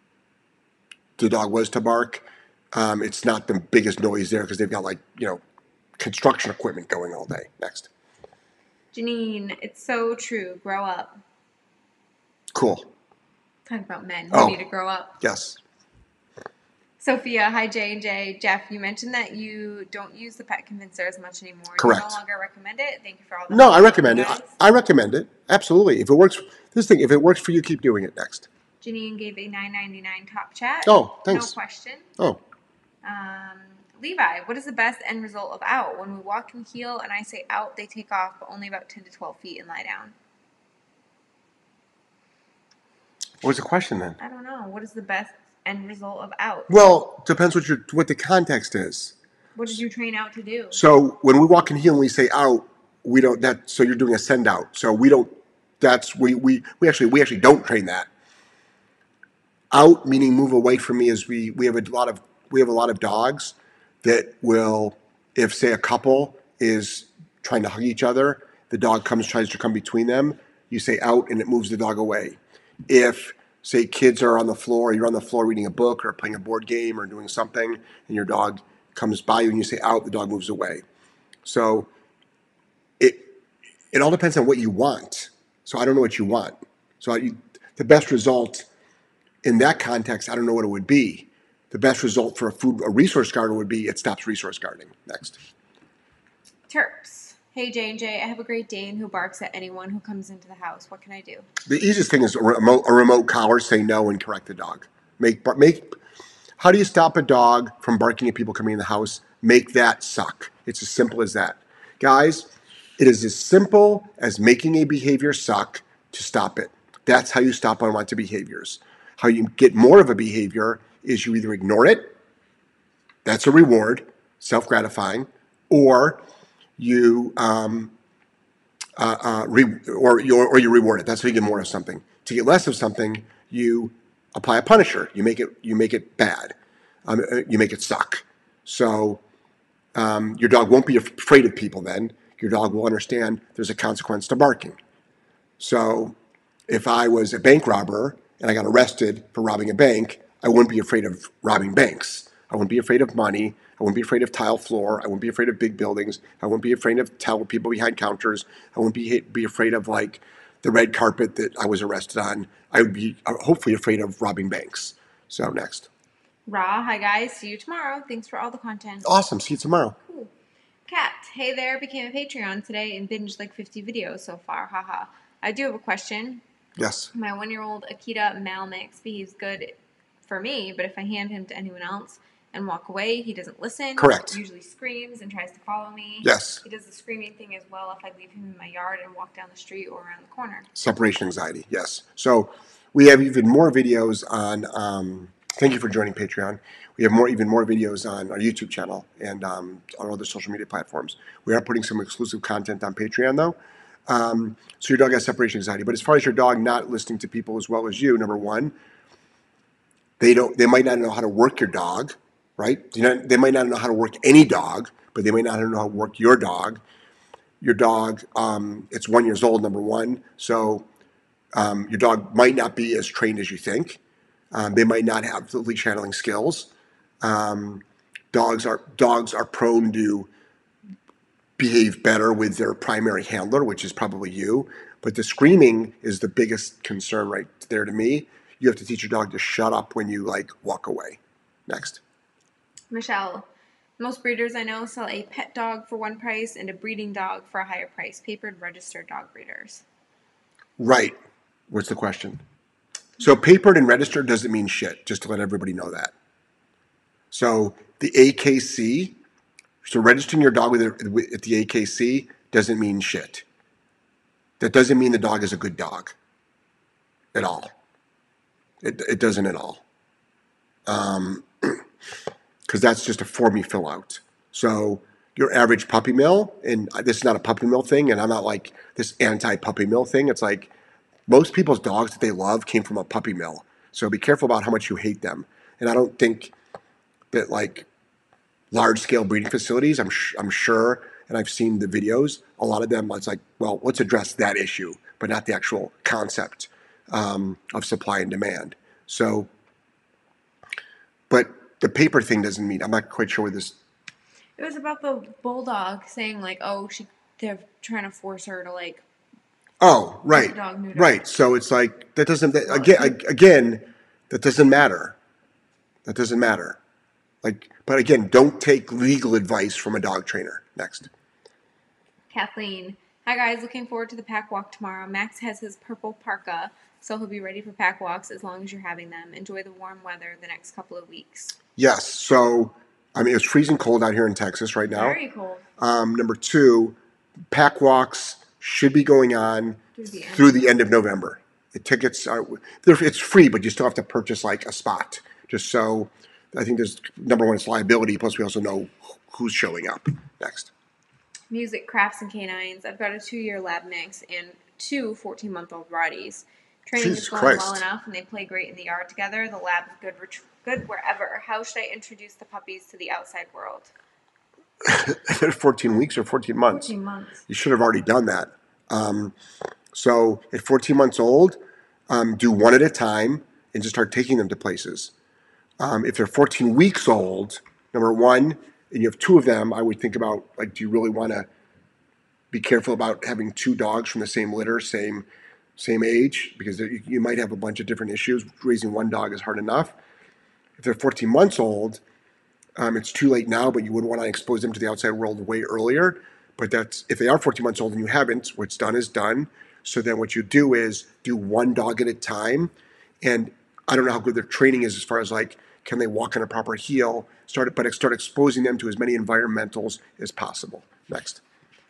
Speaker 2: the dog was to bark, um, it's not the biggest noise there because they've got like, you know, construction equipment going all day. Next.
Speaker 1: Janine, it's so true. Grow up.
Speaker 2: Cool.
Speaker 1: Talking about men who
Speaker 2: oh,
Speaker 1: need to grow up.
Speaker 2: Yes.
Speaker 1: Sophia, hi J and J. Jeff, you mentioned that you don't use the pet convincer as much anymore.
Speaker 2: Correct.
Speaker 1: You no longer recommend it. Thank you for all the
Speaker 2: No, I recommend it. I, I recommend it. Absolutely. If it works, this thing, if it works for you, keep doing it. Next.
Speaker 1: Janine gave a nine ninety-nine top chat.
Speaker 2: Oh, thanks.
Speaker 1: No question.
Speaker 2: Oh.
Speaker 1: Um, Levi, what is the best end result of out? When we walk and heel and I say out, they take off, but only about ten to twelve feet and lie down.
Speaker 2: What was the question then?
Speaker 1: I don't know. What is the best end result of out?
Speaker 2: Well, depends what your what the context is.
Speaker 1: What did you train out to do?
Speaker 2: So when we walk and heel and we say out, we don't that so you're doing a send out. So we don't that's we we, we actually we actually don't train that. Out meaning move away from me is we we have a lot of we have a lot of dogs that will, if say a couple is trying to hug each other, the dog comes tries to come between them, you say out and it moves the dog away. If say kids are on the floor, you're on the floor reading a book or playing a board game or doing something, and your dog comes by you and you say out, the dog moves away. So it it all depends on what you want. So I don't know what you want. So I, the best result in that context, I don't know what it would be. The best result for a food a resource guarder would be it stops resource guarding. Next.
Speaker 1: Terps. Hey J and J, I have a Great Dane who barks at anyone who comes into the house. What can I do?
Speaker 2: The easiest thing is a remote, a remote collar. Say no and correct the dog. Make make. How do you stop a dog from barking at people coming in the house? Make that suck. It's as simple as that, guys. It is as simple as making a behavior suck to stop it. That's how you stop unwanted behaviors. How you get more of a behavior is you either ignore it, that's a reward, self-gratifying, or you um, uh, uh, re- or you or you reward it. That's how you get more of something. To get less of something, you apply a punisher. You make it you make it bad. Um, you make it suck. So um, your dog won't be afraid of people then. Your dog will understand there's a consequence to barking. So if I was a bank robber and I got arrested for robbing a bank, I wouldn't be afraid of robbing banks. I wouldn't be afraid of money. I wouldn't be afraid of tile floor. I wouldn't be afraid of big buildings. I wouldn't be afraid of tell people behind counters. I wouldn't be be afraid of like the red carpet that I was arrested on. I would be hopefully afraid of robbing banks. So next.
Speaker 1: Ra, hi guys. See you tomorrow. Thanks for all the content.
Speaker 2: Awesome. See you tomorrow.
Speaker 1: Cool. Kat, hey there. Became a Patreon today and binged like fifty videos so far. Haha. I do have a question.
Speaker 2: Yes.
Speaker 1: My one-year-old Akita Mal mix behaves good for me, but if I hand him to anyone else and walk away, he doesn't listen.
Speaker 2: Correct.
Speaker 1: He usually screams and tries to follow me.
Speaker 2: Yes.
Speaker 1: He does the screaming thing as well if I leave him in my yard and walk down the street or around the corner.
Speaker 2: Separation anxiety, yes. So we have even more videos on, um, thank you for joining Patreon. We have more, even more videos on our YouTube channel and um, on other social media platforms. We are putting some exclusive content on Patreon though. Um, so your dog has separation anxiety. But as far as your dog not listening to people as well as you, number one, they don't. They might not know how to work your dog, right? You know, they might not know how to work any dog, but they might not know how to work your dog. Your dog, um, it's one years old, number one. So um, your dog might not be as trained as you think. Um, they might not have the leash handling skills. Um, dogs are dogs are prone to behave better with their primary handler, which is probably you. But the screaming is the biggest concern right there to me. You have to teach your dog to shut up when you like walk away. Next.
Speaker 1: Michelle, most breeders I know sell a pet dog for one price and a breeding dog for a higher price. Papered registered dog breeders.
Speaker 2: Right. What's the question? So papered and registered doesn't mean shit, just to let everybody know that. So the A K C, so registering your dog with it at the A K C doesn't mean shit. That doesn't mean the dog is a good dog at all. It, it doesn't at all. Um, because that's just a form you fill out. So your average puppy mill, and this is not a puppy mill thing, and I'm not like this anti-puppy mill thing. It's like most people's dogs that they love came from a puppy mill. So be careful about how much you hate them. And I don't think that like large-scale breeding facilities, I'm, sh- I'm sure, and I've seen the videos, a lot of them, it's like, well, let's address that issue, but not the actual concept um, of supply and demand. So, but the paper thing doesn't mean, I'm not quite sure what this.
Speaker 1: It was about the bulldog saying like, oh, she they're trying to force her to like.
Speaker 2: Oh, right,
Speaker 1: dog neuter.
Speaker 2: Right. So it's like, that doesn't, that, again, again, that doesn't matter. That doesn't matter. Like, but again, don't take legal advice from a dog trainer. Next.
Speaker 1: Kathleen. Hi guys, looking forward to the pack walk tomorrow. Max has his purple parka, so he'll be ready for pack walks as long as you're having them. Enjoy the warm weather the next couple of weeks.
Speaker 2: Yes. So, I mean, it's freezing cold out here in Texas right now.
Speaker 1: Very cold.
Speaker 2: Um, number two, pack walks should be going on
Speaker 1: Through the end,
Speaker 2: through the end of November. The tickets are, it's free, but you still have to purchase like a spot. Just so, I think there's, number one, it's liability, plus we also know who's showing up. Next.
Speaker 1: Music, crafts, and canines. I've got a two-year lab mix and two fourteen-month-old Rotties. Training
Speaker 2: Jesus
Speaker 1: is going
Speaker 2: Christ.
Speaker 1: well enough, and they play great in the yard together. The lab is good, ret- good wherever. How should I introduce the puppies to the outside world?
Speaker 2: They're fourteen weeks or fourteen months.
Speaker 1: fourteen months.
Speaker 2: You should have already done that. Um, so at fourteen months old, um, do one at a time and just start taking them to places. Um, if they're fourteen weeks old, number one, and you have two of them, I would think about, like, do you really want to be careful about having two dogs from the same litter, same same age? Because you, you might have a bunch of different issues. Raising one dog is hard enough. If they're fourteen months old, um, it's too late now, but you would want to expose them to the outside world way earlier. But that's, if they are fourteen months old and you haven't, what's done is done. So then what you do is do one dog at a time. And I don't know how good their training is as far as, like, can they walk on a proper heel? Start, but start exposing them to as many environmentals as possible. Next.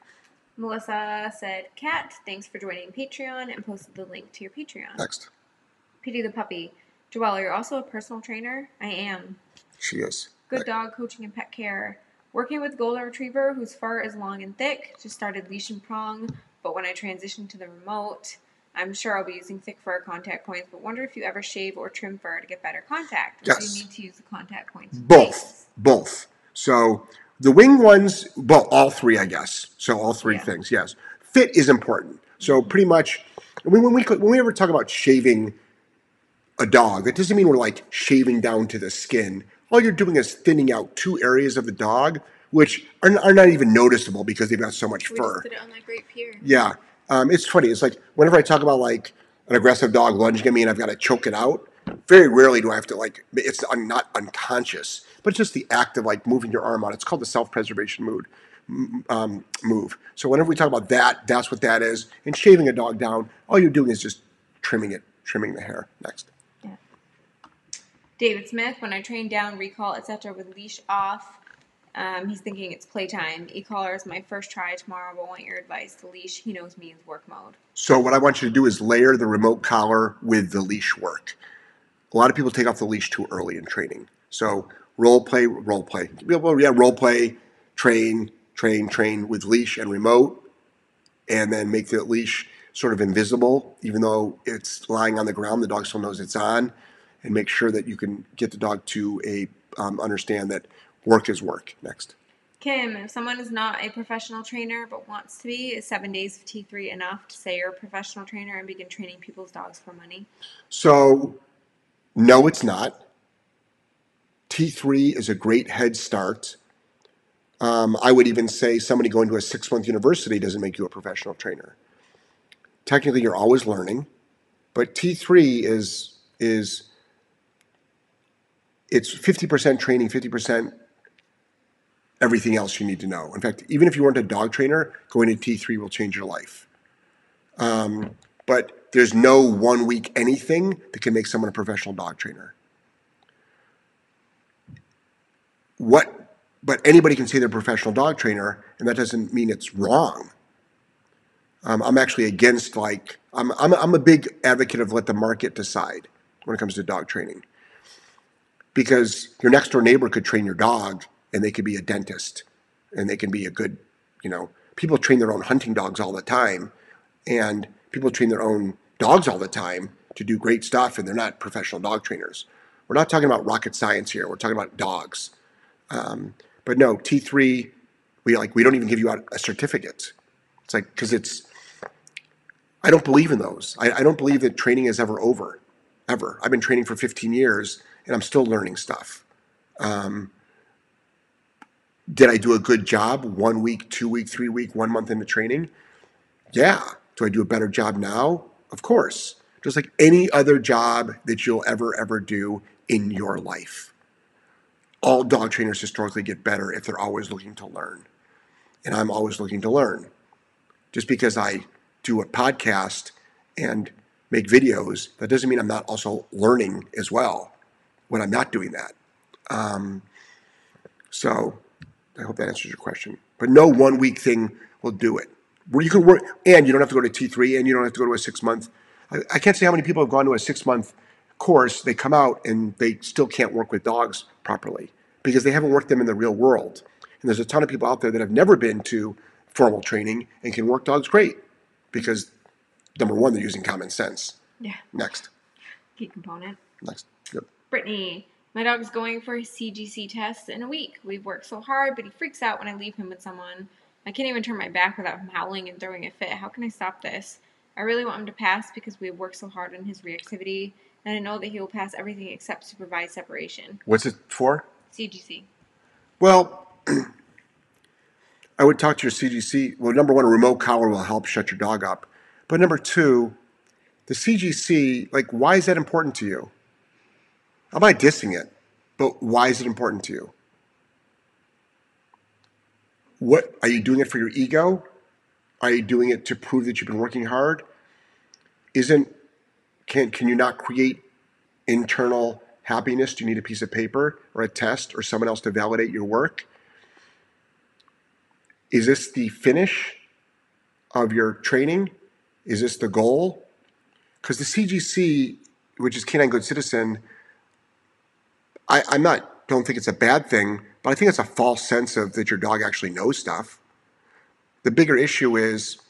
Speaker 1: Melissa said, Kat, thanks for joining Patreon, and posted the link to your Patreon.
Speaker 2: Next.
Speaker 1: Petey the puppy. Joelle, you're also a personal trainer? I am.
Speaker 2: She is.
Speaker 1: Good dog coaching and pet care. Working with Golden Retriever, whose fur is long and thick. Just started leash and prong, but when I transition to the remote, I'm sure I'll be using thick fur contact points, but wonder if you ever shave or trim fur to get better contact. Or
Speaker 2: Yes.
Speaker 1: do you need to use the contact points?
Speaker 2: Both. Both. So the wing ones, well, all three, I guess. So all three
Speaker 1: Yeah.
Speaker 2: things, yes. Fit is important. So pretty much, when we, when we ever talk about shaving a dog, that doesn't mean we're like shaving down to the skin. All you're doing is thinning out two areas of the dog, which are, are not even noticeable because they've got so much
Speaker 1: We
Speaker 2: fur.
Speaker 1: just put it on that great pier.
Speaker 2: Yeah. Um, it's funny. It's like whenever I talk about like an aggressive dog lunging at me and I've got to choke it out, very rarely do I have to, like, it's un, not unconscious, but it's just the act of like moving your arm out. It's called the self-preservation mood, um, move. So whenever we talk about that, that's what that is. And shaving a dog down, all you're doing is just trimming it, trimming the hair. Next.
Speaker 1: Yeah. David Smith, when I train down, recall, et cetera with leash off, um, he's thinking it's playtime. E-collar is my first try tomorrow, but want your advice. The leash, he knows me, is work mode.
Speaker 2: So what I want you to do is layer the remote collar with the leash work. A lot of people take off the leash too early in training. So role play, role play. Yeah, role play, train, train, train with leash and remote, and then make the leash sort of invisible, even though it's lying on the ground, the dog still knows it's on, and make sure that you can get the dog to a um, understand that work is work. Next.
Speaker 1: Kim, if someone is not a professional trainer but wants to be, is seven days of T three enough to say you're a professional trainer and begin training people's dogs for money?
Speaker 2: So, no, it's not. T three is a great head start. Um, I would even say somebody going to a six-month university doesn't make you a professional trainer. Technically, you're always learning, but T three is is it's fifty percent training, fifty percent everything else you need to know. In fact, even if you weren't a dog trainer, going to T three will change your life. Um, but there's no one week anything that can make someone a professional dog trainer. What, but anybody can say they're a professional dog trainer, and that doesn't mean it's wrong. Um, I'm actually against, like, I'm, I'm, I'm a big advocate of let the market decide when it comes to dog training. Because your next door neighbor could train your dog, and they could be a dentist, and they can be a good, you know, people train their own hunting dogs all the time, and people train their own dogs all the time to do great stuff, and they're not professional dog trainers. We're not talking about rocket science here. We're talking about dogs. Um, but no, T three, we like we don't even give you out a certificate. It's like, because it's, I don't believe in those. I, I don't believe that training is ever over, ever. I've been training for fifteen years, and I'm still learning stuff. Um, did I do a good job one week, two week, three week, one month into training? Yeah. Do I do a better job now? Of course. Just like any other job that you'll ever, ever do in your life. all dog trainers historically get better if they're always looking to learn. And I'm always looking to learn. Just because I do a podcast and make videos, that doesn't mean I'm not also learning as well when I'm not doing that. Um, so I hope that answers your question. But no one week thing will do it. Where you can work, and you don't have to go to T three, and you don't have to go to a six month. I, I can't say how many people have gone to a six month course. They come out and they still can't work with dogs properly because they haven't worked them in the real world. And there's a ton of people out there that have never been to formal training and can work dogs great because, number one, they're using common sense.
Speaker 1: Yeah.
Speaker 2: Next.
Speaker 1: Key component.
Speaker 2: Next. Yep.
Speaker 1: Brittany. My dog's going for his C G C test in a week. We've worked so hard, but he freaks out when I leave him with someone. I can't even turn my back without him howling and throwing a fit. How can I stop this? I really want him to pass because we have worked so hard on his reactivity, and I know that he will pass everything except supervised separation.
Speaker 2: What's it for?
Speaker 1: C G C.
Speaker 2: Well, I would talk to your C G C. Well, number one, a remote collar will help shut your dog up. But number two, the C G C, like, why is that important to you? I'm not dissing it, but why is it important to you? What are you doing it for your ego? Are you doing it to prove that you've been working hard? Isn't can can you not create internal happiness? Do you need a piece of paper or a test or someone else to validate your work? Is this the finish of your training? Is this the goal? Because the C G C, which is Canine Good Citizen, I, I'm not don't think it's a bad thing, but I think it's a false sense of that your dog actually knows stuff. The bigger issue is,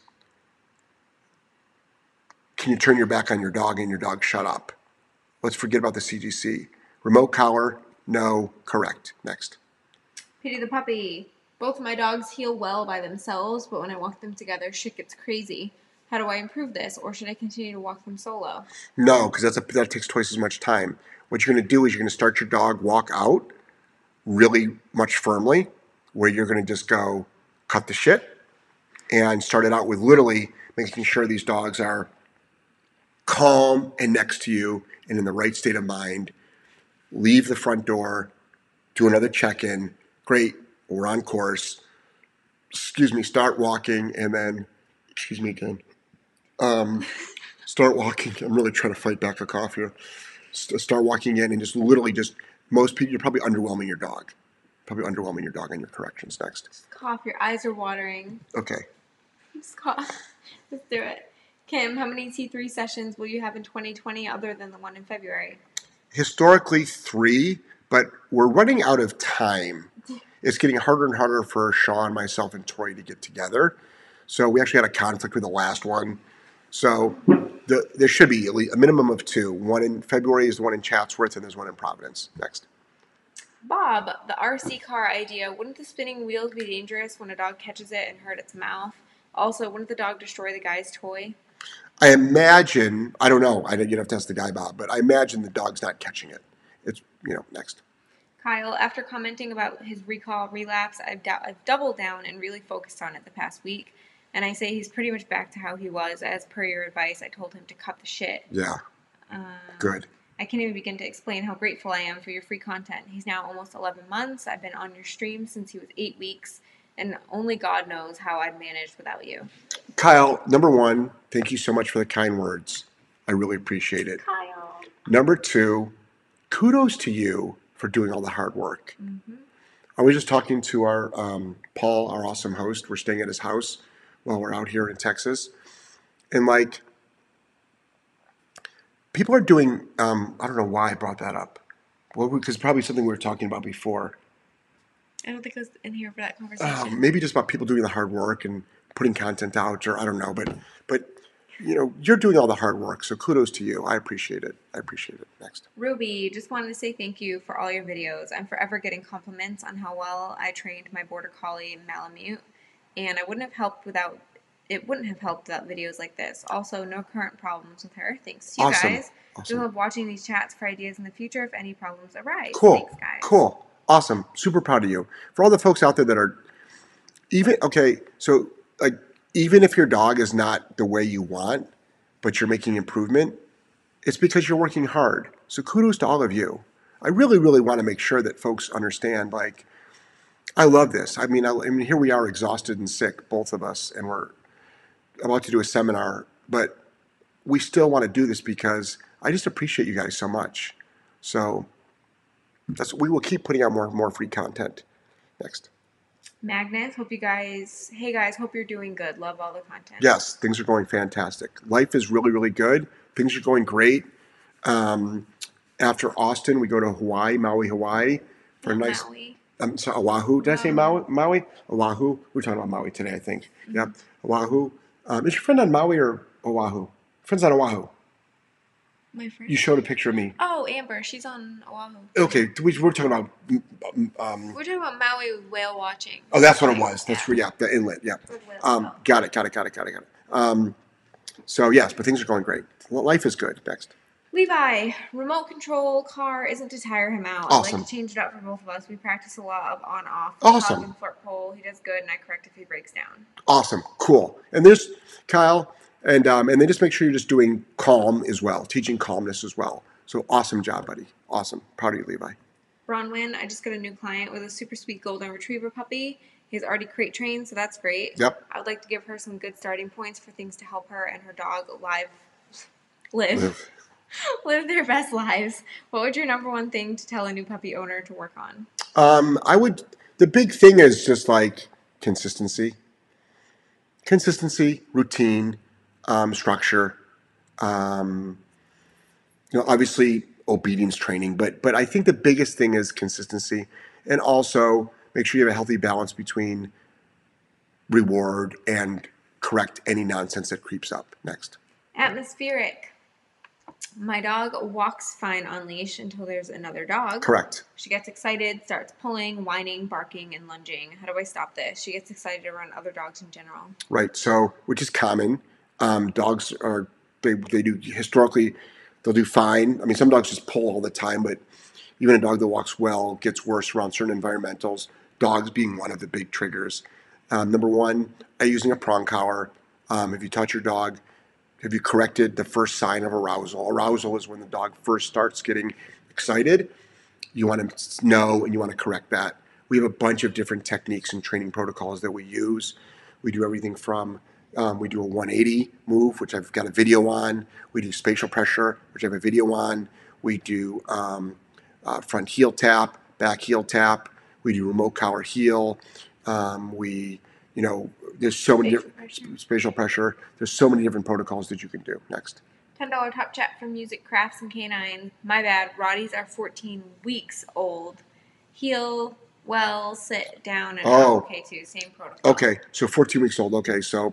Speaker 2: can you turn your back on your dog and your dog shut up? Let's forget about the C G C. Remote collar, no, correct. Next.
Speaker 1: Pity the puppy. Both of my dogs heal well by themselves, but when I walk them together, shit gets crazy. How do I improve this, or should I continue to walk them solo?
Speaker 2: No, because that's a, that takes twice as much time. What you're going to do is you're going to start your dog walk out really much firmly, where you're going to just go cut the shit and start it out with literally making sure these dogs are calm and next to you and in the right state of mind. Leave the front door, do another check-in. Great, we're on course. Excuse me, start walking, and then, excuse me again. Um, start walking. I'm really trying to fight back a cough here. Start walking in and just literally just, most people, you're probably underwhelming your dog. Probably underwhelming your dog on your corrections. Next.
Speaker 1: Just cough. Your eyes are watering.
Speaker 2: Okay.
Speaker 1: Just cough. Let's do it. Kim, how many T three sessions will you have in twenty twenty other than the one in February?
Speaker 2: Historically, three, but we're running out of time. It's getting harder and harder for Sean, myself, and Tori to get together. So we actually had a conflict with the last one. So the, there should be at least a minimum of two. One in February is the one in Chatsworth, and there's one in Providence. Next.
Speaker 1: Bob, the R C car idea. Wouldn't the spinning wheels be dangerous when a dog catches it and hurt its mouth? Also, wouldn't the dog destroy the guy's toy?
Speaker 2: I imagine, I don't know, I didn't have to ask the guy, Bob, but I imagine the dog's not catching it. It's, you know, next.
Speaker 1: Kyle, after commenting about his recall relapse, I've, do- I've doubled down and really focused on it the past week. And I say he's pretty much back to how he was. As per your advice, I told him to cut the shit.
Speaker 2: Yeah.
Speaker 1: Um,
Speaker 2: Good.
Speaker 1: I can't even begin to explain how grateful I am for your free content. He's now almost eleven months. I've been on your stream since he was eight weeks. And only God knows how I'd managed without you.
Speaker 2: Kyle, number one, thank you so much for the kind words. I really appreciate it.
Speaker 1: Kyle.
Speaker 2: Number two, kudos to you for doing all the hard work.
Speaker 1: Mm-hmm.
Speaker 2: I was just talking to our um, Paul, our awesome host. We're staying at his house while we're out here in Texas. And like, people are doing, um, I don't know why I brought that up. Well, because probably something we were talking about before.
Speaker 1: I don't think I was in here for that conversation.
Speaker 2: Um, maybe just about people doing the hard work and putting content out, or I don't know. But, but you know, you're doing all the hard work, so kudos to you. I appreciate it. I appreciate it. Next.
Speaker 1: Ruby, just wanted to say thank you for all your videos. I'm forever getting compliments on how well I trained my Border Collie Malamute, and I wouldn't have helped without it wouldn't have helped without videos like this. Also, no current problems with her. Thanks to you
Speaker 2: Awesome.
Speaker 1: guys.
Speaker 2: Awesome.
Speaker 1: I love watching these chats for ideas in the future if any problems arise.
Speaker 2: Cool.
Speaker 1: Thanks, guys.
Speaker 2: Cool. Awesome. Super proud of you. For all the folks out there that are even okay, so like even if your dog is not the way you want, but you're making improvement, it's because you're working hard. So kudos to all of you. I really, really want to make sure that folks understand, like, I love this. I mean, I, I mean, here we are exhausted and sick, both of us, and we're about to do a seminar, but we still want to do this because I just appreciate you guys so much. So that's, we will keep putting out more more free content. Next.
Speaker 1: Magnus, hope you guys, hey guys, hope you're doing good. Love all the content.
Speaker 2: Yes, things are going fantastic. Life is really, really good. Things are going great. Um, after Austin, we go to Hawaii, Maui, Hawaii, for
Speaker 1: Not
Speaker 2: a nice.
Speaker 1: Maui.
Speaker 2: I'm sorry, Oahu. Did I say Maui? Maui? Oahu. We're talking about Maui today, I think. Mm-hmm. Yep. Oahu. Um, is your friend on Maui or Oahu? Friend's on Oahu.
Speaker 1: My friend.
Speaker 2: You showed a picture of me.
Speaker 1: Oh, Amber. She's on Oahu.
Speaker 2: Okay, we, we're talking about. Um,
Speaker 1: we're talking about Maui whale watching.
Speaker 2: Oh, that's what it was. That's yeah, yeah the inlet. Yeah. Um, got it. Got it. Got it. Got it. Got it. Um, so yes, but things are going great. Life is good. Next.
Speaker 1: Levi, remote control car isn't to tire him out.
Speaker 2: Awesome.
Speaker 1: I'd like to change it up for both of us. We practice a lot of on-off.
Speaker 2: Awesome.
Speaker 1: And flirt pole. He does good, and I correct if he breaks down.
Speaker 2: Awesome. Cool. And there's Kyle, and um, and then just make sure you're just doing calm as well, teaching calmness as well. So awesome job, buddy. Awesome. Proud of you, Levi.
Speaker 1: Bronwyn, I just got a new client with a super sweet golden retriever puppy. He's already crate trained, so that's great.
Speaker 2: Yep.
Speaker 1: I would like to give her some good starting points for things to help her and her dog live live. live. Live their best lives. What would your number one thing to tell a new puppy owner to work on?
Speaker 2: Um, I would, the big thing is just like consistency. Consistency, routine, um, structure, um, you know, obviously obedience training, but but I think the biggest thing is consistency, and also make sure you have a healthy balance between reward and correct any nonsense that creeps up. Next.
Speaker 1: Atmospheric. My dog walks fine on leash until there's another dog.
Speaker 2: Correct.
Speaker 1: She gets excited, starts pulling, whining, barking, and lunging. How do I stop this? She gets excited around other dogs in general. Right.
Speaker 2: So, which is common. Um, dogs are, they, they do historically, they'll do fine. I mean, some dogs just pull all the time, but even a dog that walks well gets worse around certain environmentals, dogs being one of the big triggers. Um, number one, using a prong collar. Um, if you touch your dog, have you corrected the first sign of arousal? Arousal is when the dog first starts getting excited. You want to know and you want to correct that. We have a bunch of different techniques and training protocols that we use. We do everything from, um, we do a one eighty move, which I've got a video on. We do spatial pressure, which I have a video on. We do um, uh, front heel tap, back heel tap. We do remote collar heel. Um, we, you know, there's so many different spatial pressure. There's so many different protocols that you can do. Next.
Speaker 1: ten dollar top chat from Music Crafts and Canine. My bad. Rotties are fourteen weeks old. Heel, well, sit down, and
Speaker 2: oh.
Speaker 1: out. Okay, too. Same protocol.
Speaker 2: Okay, so fourteen weeks old. Okay, so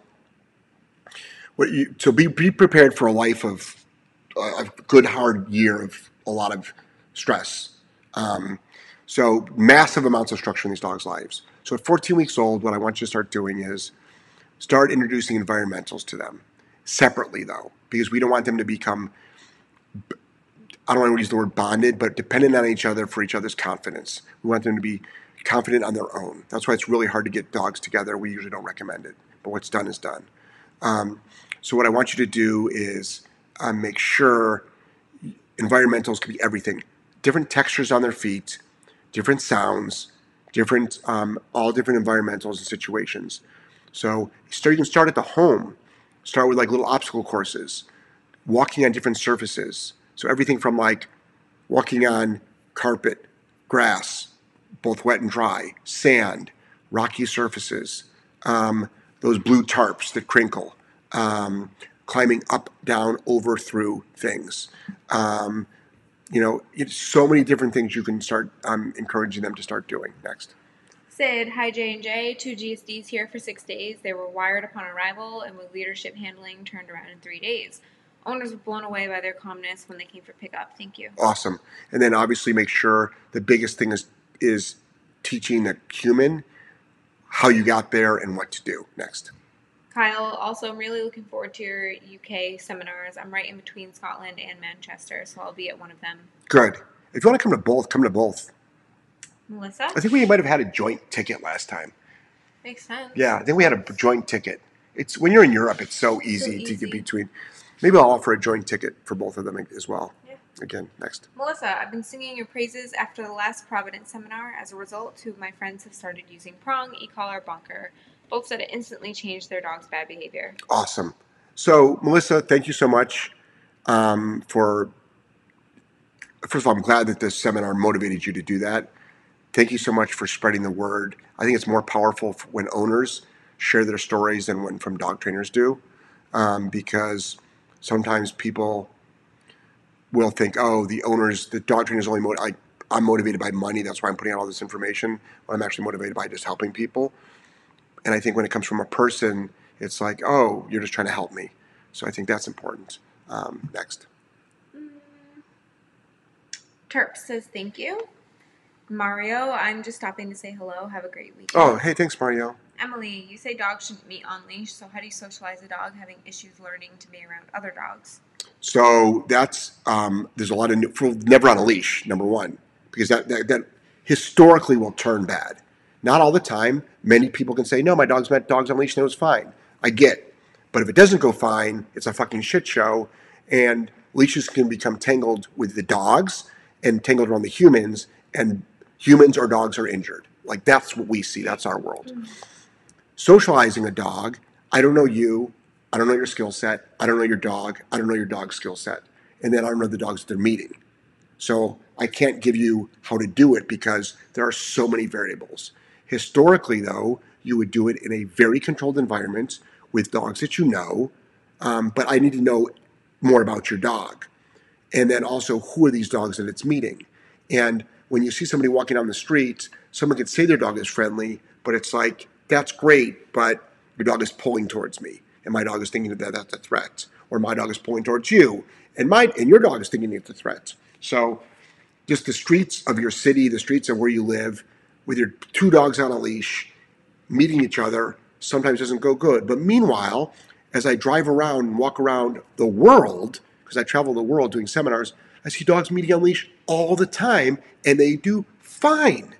Speaker 2: what you so be be prepared for a life of uh, a good hard year of a lot of stress. Um, so massive amounts of structure in these dogs' lives. So at fourteen weeks old, what I want you to start doing is start introducing environmentals to them separately, though, because we don't want them to become, I don't want to use the word bonded, but dependent on each other for each other's confidence. We want them to be confident on their own. That's why it's really hard to get dogs together. We usually don't recommend it, but what's done is done. Um, so what I want you to do is uh, make sure environmentals can be everything. Different textures on their feet, different sounds, different, um, all different environmentals and situations. So start, you can start at the home. Start with like little obstacle courses, walking on different surfaces. So everything from like walking on carpet, grass, both wet and dry, sand, rocky surfaces, um, those blue tarps that crinkle, um, climbing up, down, over, through things. Um, you know, it's so many different things you can start um, encouraging them to start doing. Next.
Speaker 1: Sid, hi J and J, two G S Ds here for six days. They were wired upon arrival and with leadership handling turned around in three days. Owners were blown away by their calmness when they came for pickup. Thank you.
Speaker 2: Awesome. And then obviously make sure the biggest thing is is teaching the human how you got there and what to do. Next.
Speaker 1: Kyle, also I'm really looking forward to your U K seminars. I'm right in between Scotland and Manchester, so I'll be at one of them.
Speaker 2: Good. If you want to come to both, come to both.
Speaker 1: Melissa?
Speaker 2: I think we might have had a joint ticket last time.
Speaker 1: Makes sense.
Speaker 2: Yeah, I think we had a joint ticket. It's when you're in Europe, it's so easy, so easy. to get between. Maybe I'll offer a joint ticket for both of them as well.
Speaker 1: Yeah.
Speaker 2: Again, next.
Speaker 1: Melissa, I've been singing your praises after the last Providence seminar. As a result, two of my friends have started using Prong, E-collar, Bunker. Both said it instantly changed their dog's bad behavior.
Speaker 2: Awesome. So, Melissa, thank you so much um, for, first of all, I'm glad that this seminar motivated you to do that. Thank you so much for spreading the word. I think it's more powerful when owners share their stories than when from dog trainers do, um, because sometimes people will think, oh, the owners, the dog trainers only, mo- I, I'm motivated by money, that's why I'm putting out all this information, when I'm actually motivated by just helping people. And I think when it comes from a person, it's like, oh, you're just trying to help me. So I think that's important. Um, next.
Speaker 1: Mm. Terp says thank you. Mario, I'm just stopping to say hello. Have a great weekend.
Speaker 2: Oh, hey, thanks, Mario.
Speaker 1: Emily, you say dogs shouldn't meet on leash, so how do you socialize a dog having issues learning to be around other dogs?
Speaker 2: So that's, um, there's a lot of, new, never on a leash, number one, because that, that, that historically will turn bad. Not all the time. Many people can say, no, my dog's met dogs on leash and it was fine. I get. But if it doesn't go fine, it's a fucking shit show. And leashes can become tangled with the dogs and tangled around the humans, and humans or dogs are injured. Like, that's what we see. That's our world. Mm-hmm. Socializing a dog, I don't know you. I don't know your skill set. I don't know your dog. I don't know your dog's skill set. And then I don't know the dogs that they're meeting. So I can't give you how to do it because there are so many variables. Historically, though, you would do it in a very controlled environment with dogs that you know, um, but I need to know more about your dog. And then also, who are these dogs that it's meeting? And when you see somebody walking down the street, someone could say their dog is friendly, but it's like, that's great, but your dog is pulling towards me, and my dog is thinking that that's a threat. Or my dog is pulling towards you, and my and your dog is thinking it's a threat. So just the streets of your city, the streets of where you live, with your two dogs on a leash, meeting each other, sometimes doesn't go good. But meanwhile, as I drive around and walk around the world, because I travel the world doing seminars, I see dogs meeting on leash all the time, and they do fine.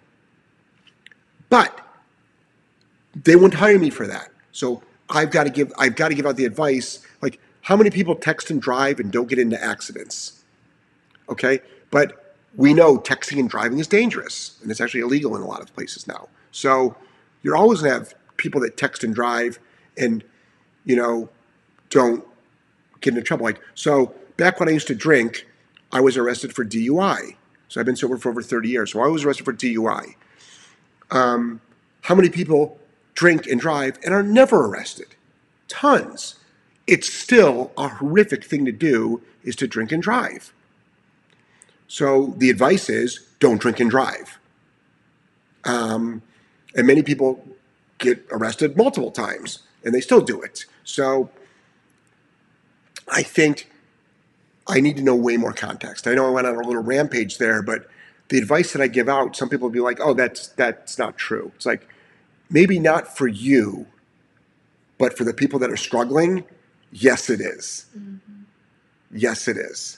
Speaker 2: But they wouldn't hire me for that. So I've got to give I've got to give out the advice, like, how many people text and drive and don't get into accidents? Okay? But we know texting and driving is dangerous, and it's actually illegal in a lot of places now. So you're always going to have people that text and drive and, you know, don't get into trouble. Like, so back when I used to drink, I was arrested for D U I. So I've been sober for over thirty years. So I was arrested for D U I. Um, how many people drink and drive and are never arrested? Tons. It's still a horrific thing to do, is to drink and drive. So the advice is, don't drink and drive. Um, and many people get arrested multiple times, and they still do it. So I think I need to know way more context. I know I went on a little rampage there, but the advice that I give out, some people will be like, oh, that's that's not true. It's like, maybe not for you, but for the people that are struggling, yes, it is. Mm-hmm. Yes, it is.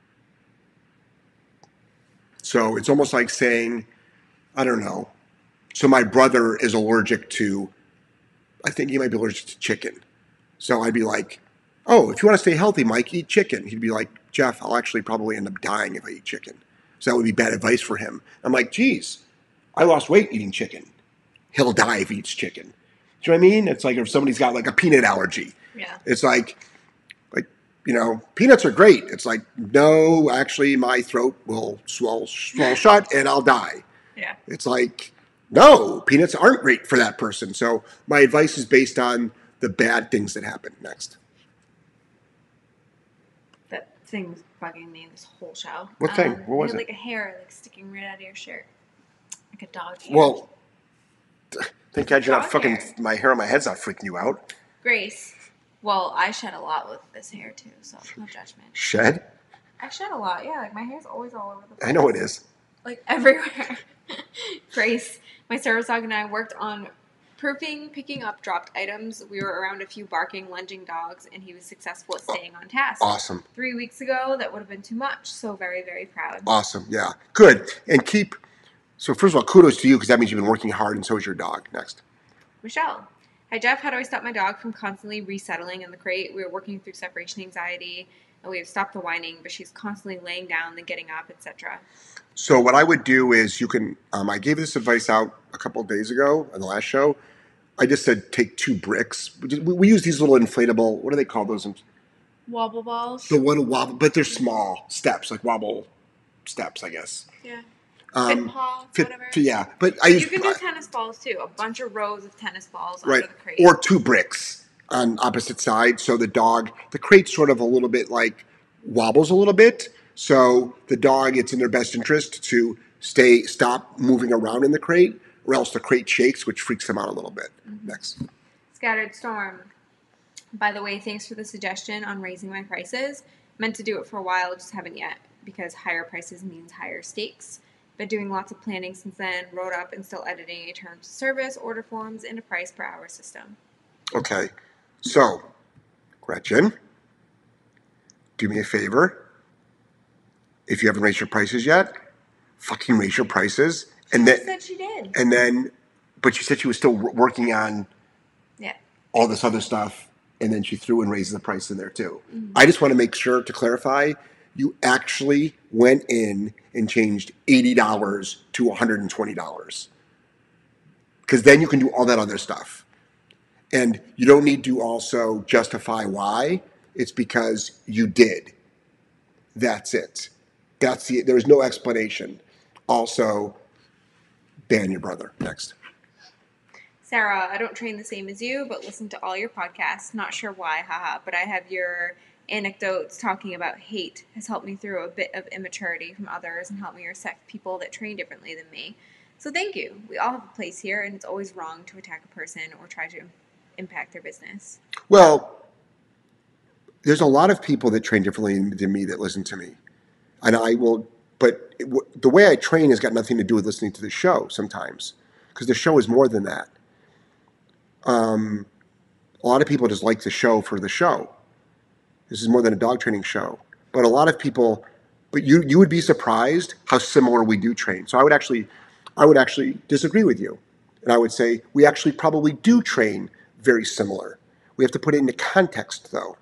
Speaker 2: So it's almost like saying, I don't know, so my brother is allergic to, I think he might be allergic to chicken. So I'd be like, oh, if you want to stay healthy, Mike, eat chicken. He'd be like, Jeff, I'll actually probably end up dying if I eat chicken. So that would be bad advice for him. I'm like, geez, I lost weight eating chicken. He'll die if he eats chicken. Do you know what I mean? It's like if somebody's got like a peanut allergy.
Speaker 1: Yeah.
Speaker 2: It's like, like, you know, peanuts are great. It's like, no, actually my throat will swell, swell shut and I'll die.
Speaker 1: Yeah.
Speaker 2: It's like, no, peanuts aren't great for that person. So my advice is based on the bad things that happen. Next.
Speaker 1: That thing was bugging me this whole show.
Speaker 2: What thing?
Speaker 1: Um,
Speaker 2: what was
Speaker 1: you had,
Speaker 2: it?
Speaker 1: Like a hair like sticking right out of your shirt. Like a dog hair.
Speaker 2: Well, thank God you're
Speaker 1: dog
Speaker 2: not fucking,
Speaker 1: hair.
Speaker 2: my hair on my head's not freaking you out.
Speaker 1: Grace. Well, I shed a lot with this hair too, so no judgment.
Speaker 2: Shed?
Speaker 1: I shed a lot, yeah. Like my hair's always all over the place.
Speaker 2: I know it is.
Speaker 1: Like everywhere. Grace, my service dog, and I worked on proofing, picking up dropped items. We were around a few barking, lunging dogs, and he was successful at staying on task.
Speaker 2: Awesome.
Speaker 1: Three weeks ago, that would have been too much, so very, very proud.
Speaker 2: Awesome, yeah. Good. And keep, so first of all, kudos to you, because that means you've been working hard, and so is your dog. Next.
Speaker 1: Michelle. Hi, Jeff. How do I stop my dog from constantly resettling in the crate? We were working through separation anxiety, We have stopped the whining, but she's constantly laying down, then getting up, et cetera.
Speaker 2: So what I would do is you can, um, I gave this advice out a couple of days ago on the last show. I just said take two bricks. We, just, we, we use these little inflatable, what do they call those?
Speaker 1: Wobble balls?
Speaker 2: The little wobble, but they're small steps, like wobble steps, I guess.
Speaker 1: Yeah.
Speaker 2: Um,
Speaker 1: fit paw,
Speaker 2: fit,
Speaker 1: whatever.
Speaker 2: Yeah, but I
Speaker 1: you
Speaker 2: use,
Speaker 1: can do tennis balls too. A bunch of rows of tennis balls
Speaker 2: right,
Speaker 1: under the crate.
Speaker 2: or two bricks on opposite sides. So the dog, the crate's sort of a little bit like wobbles a little bit. So the dog, it's in their best interest to stay, stop moving around in the crate, or else the crate shakes, which freaks them out a little bit. Mm-hmm. Next.
Speaker 1: Scattered Storm. By the way, thanks for the suggestion on raising my prices. Meant to do it for a while, just haven't yet, because higher prices means higher stakes. Been doing lots of planning since then, wrote up and still editing a terms of service, order forms, and a price per hour system.
Speaker 2: Okay. So, Gretchen, do me a favor. If you haven't raised your prices yet, fucking raise your prices. And
Speaker 1: she
Speaker 2: then,
Speaker 1: said she did.
Speaker 2: And then, but she said she was still working on
Speaker 1: yeah.
Speaker 2: all this other stuff. And then she threw and raised the price in there too.
Speaker 1: Mm-hmm.
Speaker 2: I just want to make sure to clarify, you actually went in and changed eighty dollars to one hundred twenty dollars. Because then you can do all that other stuff. And you don't need to also justify why. It's because you did. That's it. That's the, there's no explanation. Also, ban your brother. Next.
Speaker 1: Sarah, I don't train the same as you, but listen to all your podcasts. Not sure why, haha, but I have your anecdotes talking about hate has helped me through a bit of immaturity from others and helped me respect people that train differently than me. So thank you. We all have a place here, and it's always wrong to attack a person or try to impact their business.
Speaker 2: Well, there's a lot of people that train differently than me that listen to me. And I will, but it, the way I train has got nothing to do with listening to the show sometimes, because the show is more than that. Um, a lot of people just like the show for the show. This is more than a dog training show. But a lot of people, but you you would be surprised how similar we do train. So I would actually, I would actually disagree with you. And I would say we actually probably do train very similar. We have to put it into context though.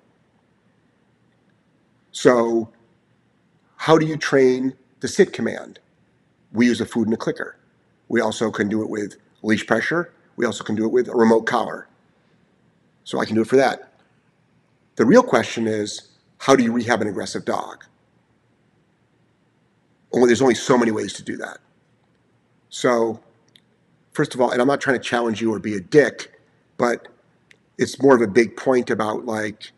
Speaker 2: So how do you train the sit command? We use a food and a clicker. We also can do it with leash pressure. We also can do it with a remote collar. So I can do it for that. The real question is, how do you rehab an aggressive dog? Only, there's only so many ways to do that. So, first of all, and I'm not trying to challenge you or be a dick, but it's more of a big point about like,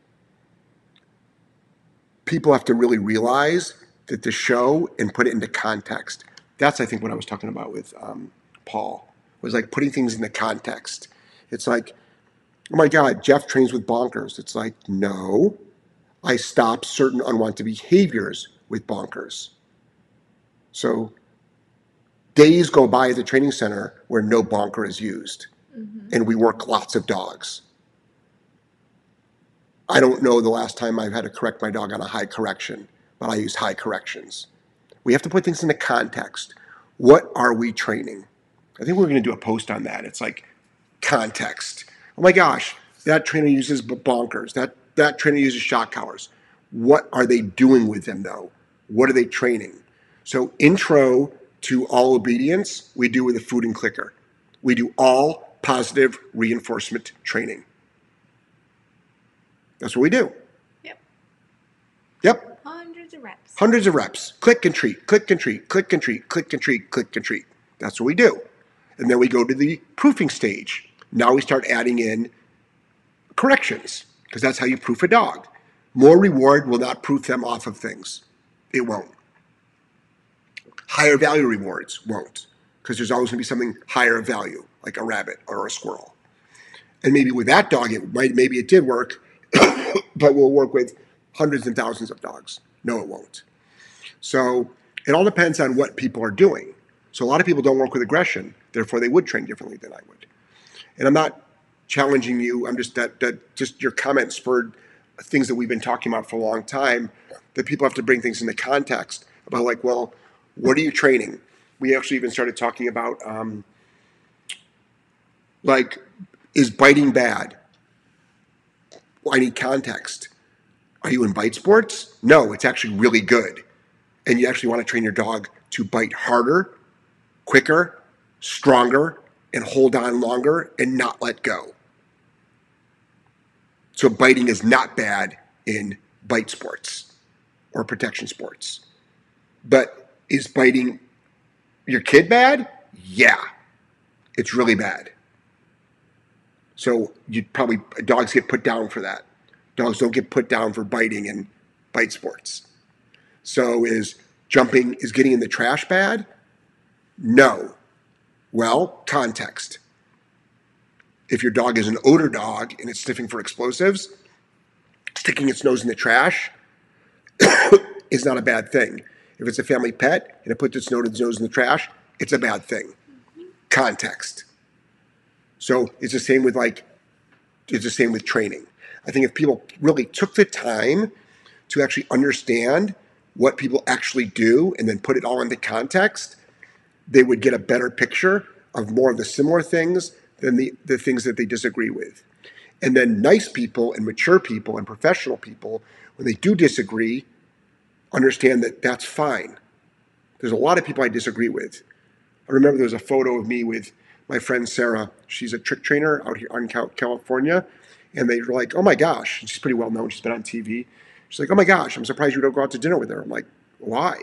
Speaker 2: people have to really realize that the show and put it into context. That's, I think, what I was talking about with um, Paul. Was like putting things into context. It's like, oh my God, Jeff trains with bonkers. It's like, no, I stop certain unwanted behaviors with bonkers. So days go by at the training center where no bonker is used. Mm-hmm. And we work lots of dogs. I don't know the last time I've had to correct my dog on a high correction, but I use high corrections. We have to put things into context. What are we training? I think we're going to do a post on that. It's like context. Oh my gosh, that trainer uses bonkers. That that trainer uses shock collars. What are they doing with them though? What are they training? So intro to all obedience, we do with a food and clicker. We do all positive reinforcement training. That's what we do.
Speaker 1: Yep.
Speaker 2: Yep.
Speaker 1: Hundreds of reps.
Speaker 2: Hundreds of reps. Click and treat, click and treat, click and treat, click and treat, click and treat. That's what we do. And then we go to the proofing stage. Now we start adding in corrections, because that's how you proof a dog. More reward will not proof them off of things. It won't. Higher value rewards won't, because there's always going to be something higher value, like a rabbit or a squirrel. And maybe with that dog, it might, maybe it did work, but we'll work with hundreds and thousands of dogs. No, it won't. So it all depends on what people are doing. So a lot of people don't work with aggression, therefore they would train differently than I would. And I'm not challenging you. I'm just that, that just your comment spurred things that we've been talking about for a long time, that people have to bring things into context about like, well, what are you training? We actually even started talking about um, like, is biting bad? Well, I need context. Are you in bite sports? No, it's actually really good. And you actually want to train your dog to bite harder, quicker, stronger, and hold on longer and not let go. So biting is not bad in bite sports or protection sports. But is biting your kid bad? Yeah, it's really bad. So you probably, dogs get put down for that. Dogs don't get put down for biting in bite sports. So is jumping, is getting in the trash bad? No. Well, context. If your dog is an odor dog and it's sniffing for explosives, sticking its nose in the trash is not a bad thing. If it's a family pet and it puts its nose in the trash, it's a bad thing. Context. So it's the same with like, it's the same with training. I think if people really took the time to actually understand what people actually do and then put it all into context, they would get a better picture of more of the similar things than the, the things that they disagree with. And then nice people and mature people and professional people, when they do disagree, understand that that's fine. There's a lot of people I disagree with. I remember there was a photo of me with my friend Sarah. She's a trick trainer out here in California. And they were like, oh my gosh. She's pretty well known. She's been on T V. She's like, oh my gosh, I'm surprised you don't go out to dinner with her. I'm like, why?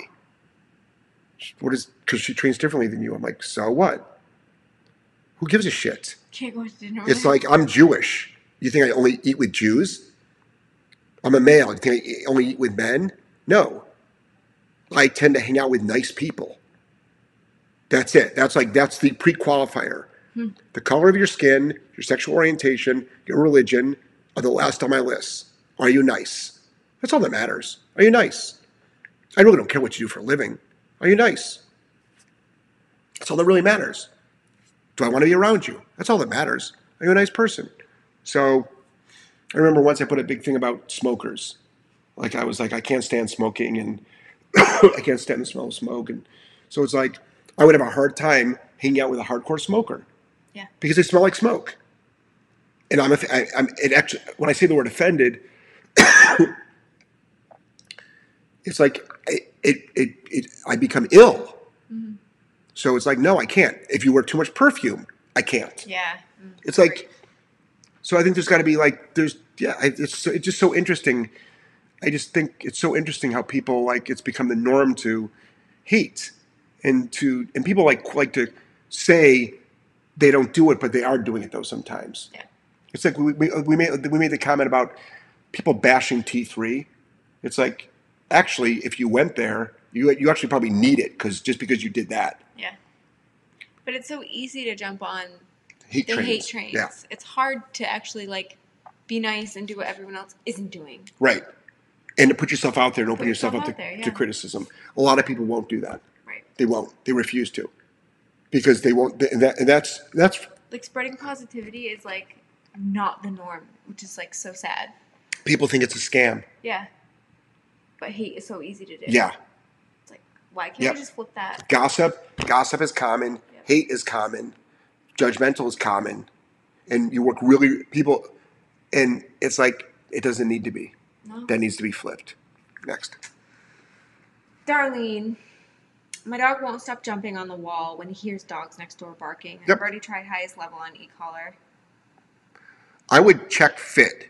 Speaker 2: What is, because she trains differently than you. I'm like, so what? Who gives a shit?
Speaker 1: Can't go to dinner with
Speaker 2: It's
Speaker 1: her.
Speaker 2: like, I'm Jewish. You think I only eat with Jews? I'm a male. You think I only eat with men? No. I tend to hang out with nice people. That's it. That's like, that's the pre-qualifier. Hmm. The color of your skin, your sexual orientation, your religion are the last on my list. Are you nice? That's all that matters. Are you nice? I really don't care what you do for a living. Are you nice? That's all that really matters. Do I want to be around you? That's all that matters. Are you a nice person? So I remember once I put a big thing about smokers. Like I was like, I can't stand smoking and I can't stand the smell of smoke. And so it's like, I would have a hard time hanging out with a hardcore smoker.
Speaker 1: Yeah. Because
Speaker 2: they smell like smoke. And I'm, I, I'm it actually, when I say the word offended, it's like, it, it, it, it I become ill. Mm-hmm. So it's like, no, I can't. If you wear too much perfume, I can't.
Speaker 1: Yeah.
Speaker 2: Mm-hmm. It's like, so I think there's got to be like, there's, yeah, it's, so, it's just so interesting. I just think it's so interesting how people like, it's become the norm to hate and to, and people like, like to say they don't do it, but they are doing it though sometimes.
Speaker 1: Yeah.
Speaker 2: It's like, we, we, we made, we made the comment about people bashing T three. It's like, actually, if you went there, you, you actually probably need it because just because you did that.
Speaker 1: Yeah. But it's so easy to jump on
Speaker 2: hate
Speaker 1: the
Speaker 2: trains.
Speaker 1: hate trains.
Speaker 2: Yeah.
Speaker 1: It's hard to actually like be nice and do what everyone else isn't doing.
Speaker 2: Right. And to put yourself out there and open
Speaker 1: put
Speaker 2: yourself,
Speaker 1: yourself
Speaker 2: up to,
Speaker 1: there, yeah.
Speaker 2: to criticism. A lot of people won't do that.
Speaker 1: Right.
Speaker 2: They won't. They refuse to. Because they won't. And, that, and that's that's
Speaker 1: like spreading positivity is like not the norm, which is like so sad.
Speaker 2: People think it's a scam.
Speaker 1: Yeah. But hate is so easy to do.
Speaker 2: Yeah.
Speaker 1: It's like, why can't
Speaker 2: yep.
Speaker 1: we just flip that?
Speaker 2: Gossip. Gossip is common. Yep. Hate is common. Judgmental is common. And you work really, people, and it's like, it doesn't need to be.
Speaker 1: No.
Speaker 2: That needs to be flipped. Next.
Speaker 1: Darlene, my dog won't stop jumping on the wall when he hears dogs next door barking.
Speaker 2: Yep.
Speaker 1: I've already tried highest level on e-collar.
Speaker 2: I would check fit.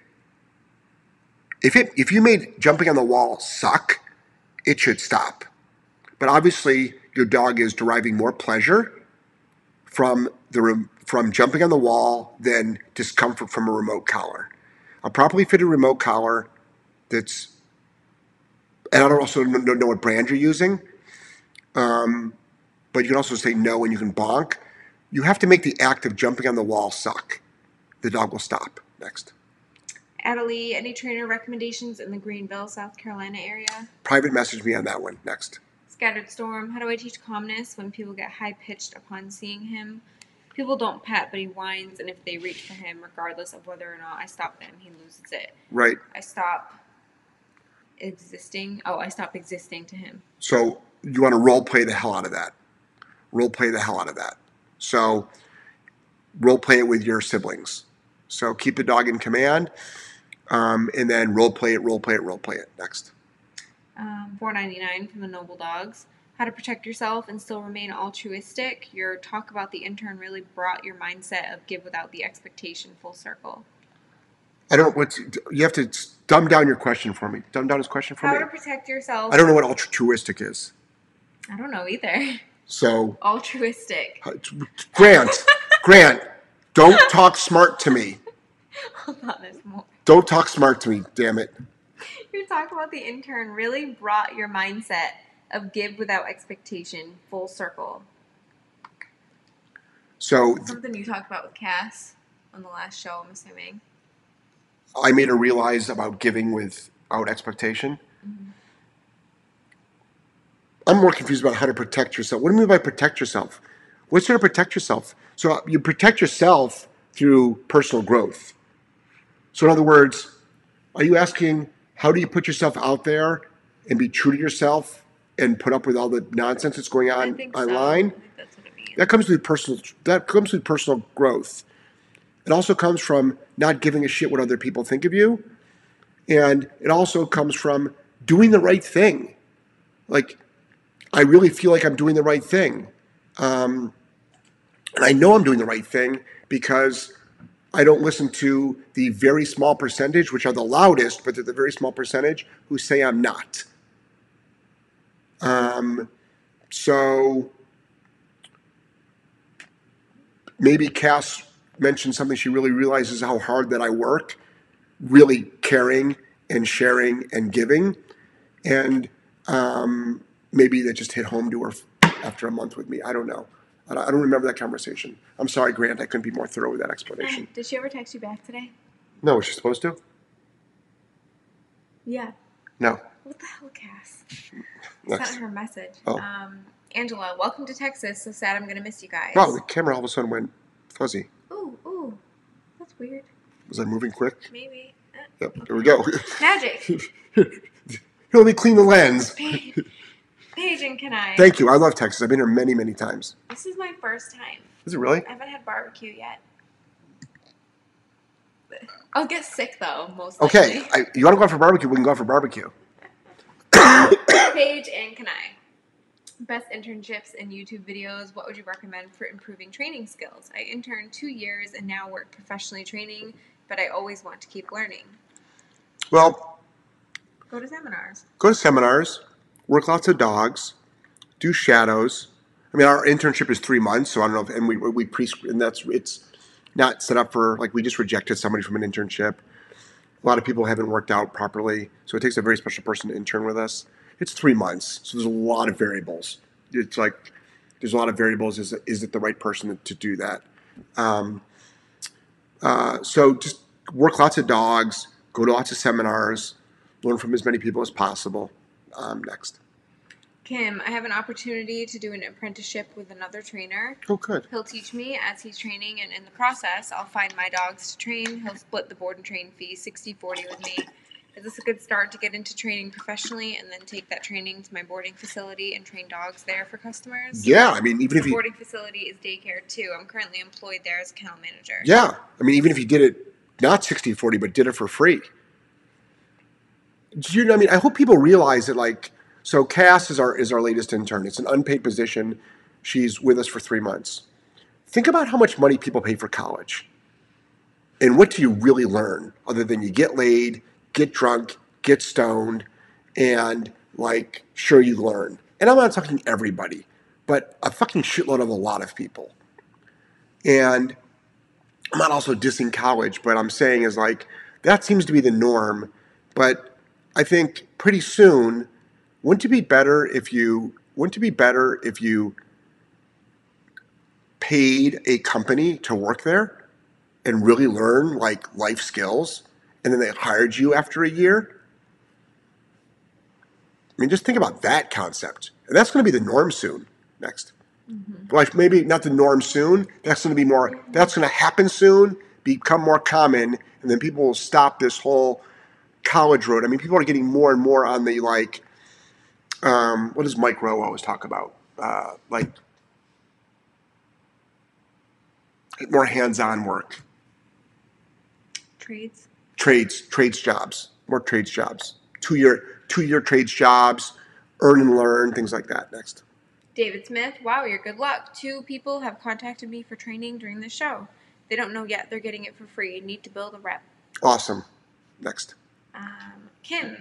Speaker 2: If it if you made jumping on the wall suck, it should stop. But obviously, your dog is deriving more pleasure from the from jumping on the wall than discomfort from a remote collar. A properly fitted remote collar that's, and I don't also know, know what brand you're using, um, but you can also say no and you can bonk. You have to make the act of jumping on the wall suck. The dog will stop. Next.
Speaker 1: Adelie, any trainer recommendations in the Greenville, South Carolina area?
Speaker 2: Private message me on that one. Next.
Speaker 1: Scattered Storm, how do I teach calmness when people get high-pitched upon seeing him? People don't pet, but he whines, and if they reach for him, regardless of whether or not I stop them, he loses it.
Speaker 2: Right.
Speaker 1: I stop existing. Oh, I stop existing to him.
Speaker 2: So you want to role play the hell out of that. Role play the hell out of that. So role play it with your siblings. So keep the dog in command. Um, and then role play it, role play it, role play it. Next.
Speaker 1: Um, four ninety-nine from the Noble Dogs. How to protect yourself and still remain altruistic. Your talk about the intern really brought your mindset of give without the expectation full circle.
Speaker 2: I don't. What's you have to dumb down your question for me. Dumb down his question for
Speaker 1: How
Speaker 2: me.
Speaker 1: to protect yourself.
Speaker 2: I don't know what altruistic is.
Speaker 1: I don't know either.
Speaker 2: So
Speaker 1: altruistic.
Speaker 2: Grant, Grant, don't talk smart to me.
Speaker 1: Hold on, there's more.
Speaker 2: Don't talk smart to me. Damn it.
Speaker 1: Your talk about the intern really brought your mindset of give without expectation full circle.
Speaker 2: So
Speaker 1: something you talked about with Cass on the last show, I'm assuming.
Speaker 2: I made her realize about giving without expectation. Mm-hmm. I'm more confused about how to protect yourself. What do you mean by protect yourself? What's there to protect yourself? So you protect yourself through personal growth. So in other words, are you asking how do you put yourself out there and be true to yourself and put up with all the nonsense that's going on
Speaker 1: I think
Speaker 2: online?
Speaker 1: So. I think that's what it means.
Speaker 2: That comes with personal. That comes with personal growth. It also comes from not giving a shit what other people think of you, and it also comes from doing the right thing. Like, I really feel like I'm doing the right thing, um, and I know I'm doing the right thing because I don't listen to the very small percentage, which are the loudest, but they're the very small percentage who say I'm not. Um, so maybe Cass mentioned something she really realizes how hard that I work, really caring and sharing and giving. And um, maybe that just hit home to her after a month with me. I don't know. I don't remember that conversation. I'm sorry, Grant. I couldn't be more thorough with that explanation.
Speaker 1: Did she ever text you back today?
Speaker 2: No, was she supposed to?
Speaker 1: Yeah.
Speaker 2: No.
Speaker 1: What the hell, Cass?
Speaker 2: Next.
Speaker 1: Sent her a message.
Speaker 2: Oh.
Speaker 1: Um, Angela, welcome to Texas. So sad I'm going to miss you guys.
Speaker 2: Wow, the camera all of a sudden went fuzzy.
Speaker 1: Ooh, ooh. That's weird.
Speaker 2: Was I moving quick?
Speaker 1: Maybe. Uh,
Speaker 2: Yep,
Speaker 1: okay.
Speaker 2: there we go.
Speaker 1: Magic.
Speaker 2: Here, let me clean the lens.
Speaker 1: Paige, Paige and can I?
Speaker 2: Thank you. I love Texas. I've been here many, many times.
Speaker 1: This is my first time.
Speaker 2: Is it really?
Speaker 1: I haven't had barbecue yet. I'll get sick, though, most
Speaker 2: Okay.
Speaker 1: likely.
Speaker 2: I, you want to go out for barbecue? We can go out for barbecue.
Speaker 1: Paige and can I? Best internships and YouTube videos. What would you recommend for improving training skills? I interned two years and now work professionally training, but I always want to keep learning.
Speaker 2: Well,
Speaker 1: go to seminars.
Speaker 2: Go to seminars. Work lots of dogs. Do shadows. I mean, our internship is three months, so I don't know if, and we we pre and that's it's not set up for, like, we just rejected somebody from an internship. A lot of people haven't worked out properly, so it takes a very special person to intern with us. It's three months, so there's a lot of variables. It's like there's a lot of variables. Is is it the right person to do that? Um, uh, so just work lots of dogs. Go to lots of seminars. Learn from as many people as possible. Um, next.
Speaker 1: Kim, I have an opportunity to do an apprenticeship with another trainer.
Speaker 2: Oh, good.
Speaker 1: He'll teach me as he's training, and in the process, I'll find my dogs to train. He'll split the board and train fee sixty forty with me. Is this a good start to get into training professionally and then take that training to my boarding facility and train dogs there for customers?
Speaker 2: Yeah, I mean, even if
Speaker 1: the
Speaker 2: you...
Speaker 1: boarding facility is Daycare, too. I'm currently employed there as a kennel manager.
Speaker 2: Yeah, I mean, even if you did it not sixty forty, but did it for free. Do you know, I mean, I hope people realize that, like, so Cass is our is our latest intern. It's an unpaid position. She's with us for three months. Think about how much money people pay for college. And what do you really learn other than you get laid, get drunk, get stoned, and, like, sure, you learn. And I'm not talking everybody, but a fucking shitload of a lot of people. And I'm not also dissing college, but I'm saying is, like, that seems to be the norm. But I think pretty soon, wouldn't it be better if you wouldn't it be better if you paid a company to work there and really learn, like, life skills, and then they hired you after a year? I mean, just think about that concept. And that's going to be the norm soon. Next. Mm-hmm. Like, maybe not the norm soon. That's going to be more, that's going to happen soon, become more common, and then people will stop this whole college road. I mean, people are getting more and more on the, like, um, what does Mike Rowe always talk about? Uh, like, more hands-on work.
Speaker 1: Trades.
Speaker 2: trades, trades jobs, more trades jobs, two year, two year trades jobs, earn and learn, things like that. Next.
Speaker 1: David Smith, wow, you're good luck. Two people have contacted me for training during the show. They don't know yet. They're getting it for free. Need to build a rep.
Speaker 2: Awesome. Next.
Speaker 1: Um, Kim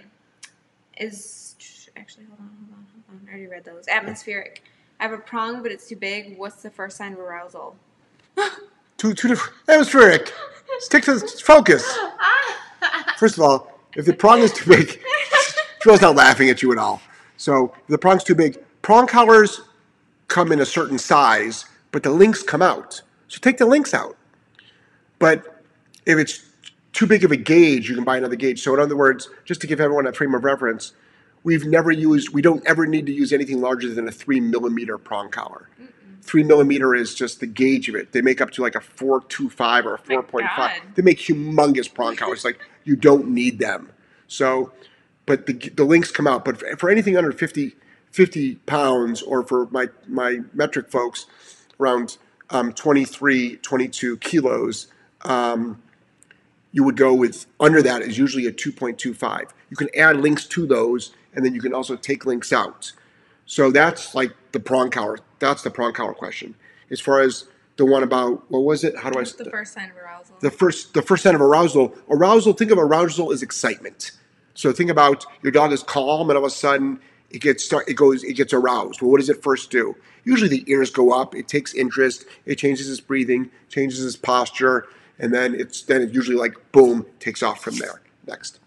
Speaker 1: is, actually, hold on, hold on, hold on. I already read those. Atmospheric. I have a prong, but it's too big. What's the first sign of arousal?
Speaker 2: two, two different. Atmospheric. Stick to the focus. First of all, if the prong is too big, Joe's not laughing at you at all. So if the prong's too big, prong collars come in a certain size, but the links come out. So take the links out. But if it's too big of a gauge, you can buy another gauge. So in other words, just to give everyone a frame of reference, we've never used, we don't ever need to use anything larger than a three millimeter prong collar. Mm-mm. Three millimeter is just the gauge of it. They make up to like a four two five or a four point five. They make humongous prong collars. Like you don't need them. So, but the the links come out. But for, for anything under fifty, fifty pounds, or for my, my metric folks, around um, twenty-three, twenty-two kilos, um, you would go with, under that is usually a two point two five. You can add links to those, and then you can also take links out. So that's like the prong collar. That's the prong collar question. As far as the one about, what was it? How do
Speaker 1: What's
Speaker 2: I?
Speaker 1: the first sign of arousal?
Speaker 2: The first, the first sign of arousal. Arousal, think of arousal as excitement. So think about your dog is calm, and all of a sudden it gets start, it goes, it gets aroused. Well, what does it first do? Usually the ears go up. It takes interest. It changes its breathing, changes its posture, and then it's then it usually like boom takes off from there. Next.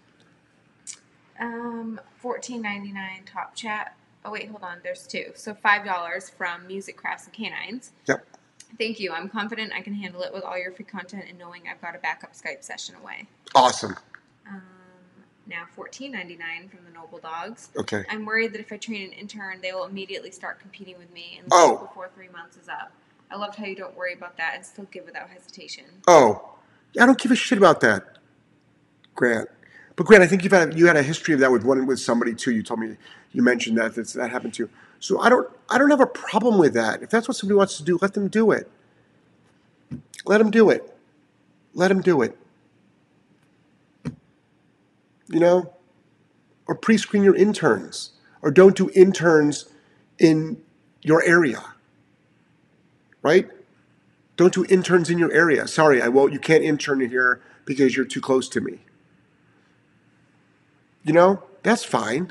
Speaker 1: Um, fourteen ninety-nine top chat. Oh wait, hold on. There's two. So five dollars from Music Crafts and Canines.
Speaker 2: Yep.
Speaker 1: Thank you. I'm confident I can handle it with all your free content and knowing I've got a backup Skype session away.
Speaker 2: Awesome.
Speaker 1: Um, now fourteen ninety-nine from the Noble Dogs.
Speaker 2: Okay.
Speaker 1: I'm worried that if I train an intern, they will immediately start competing with me and
Speaker 2: oh.
Speaker 1: before three months is up. I loved how you don't worry about that and still give without hesitation.
Speaker 2: Oh, I don't give a shit about that, Grant. But Grant, I think you've had you had a history of that with one with somebody too. You told me you mentioned that that's, that happened to you. So I don't I don't have a problem with that. If that's what somebody wants to do, let them do it. Let them do it. Let them do it. You know, or pre-screen your interns, or don't do interns in your area. Right? Don't do interns in your area. Sorry, I won't. You can't intern in here because you're too close to me. You know, that's fine.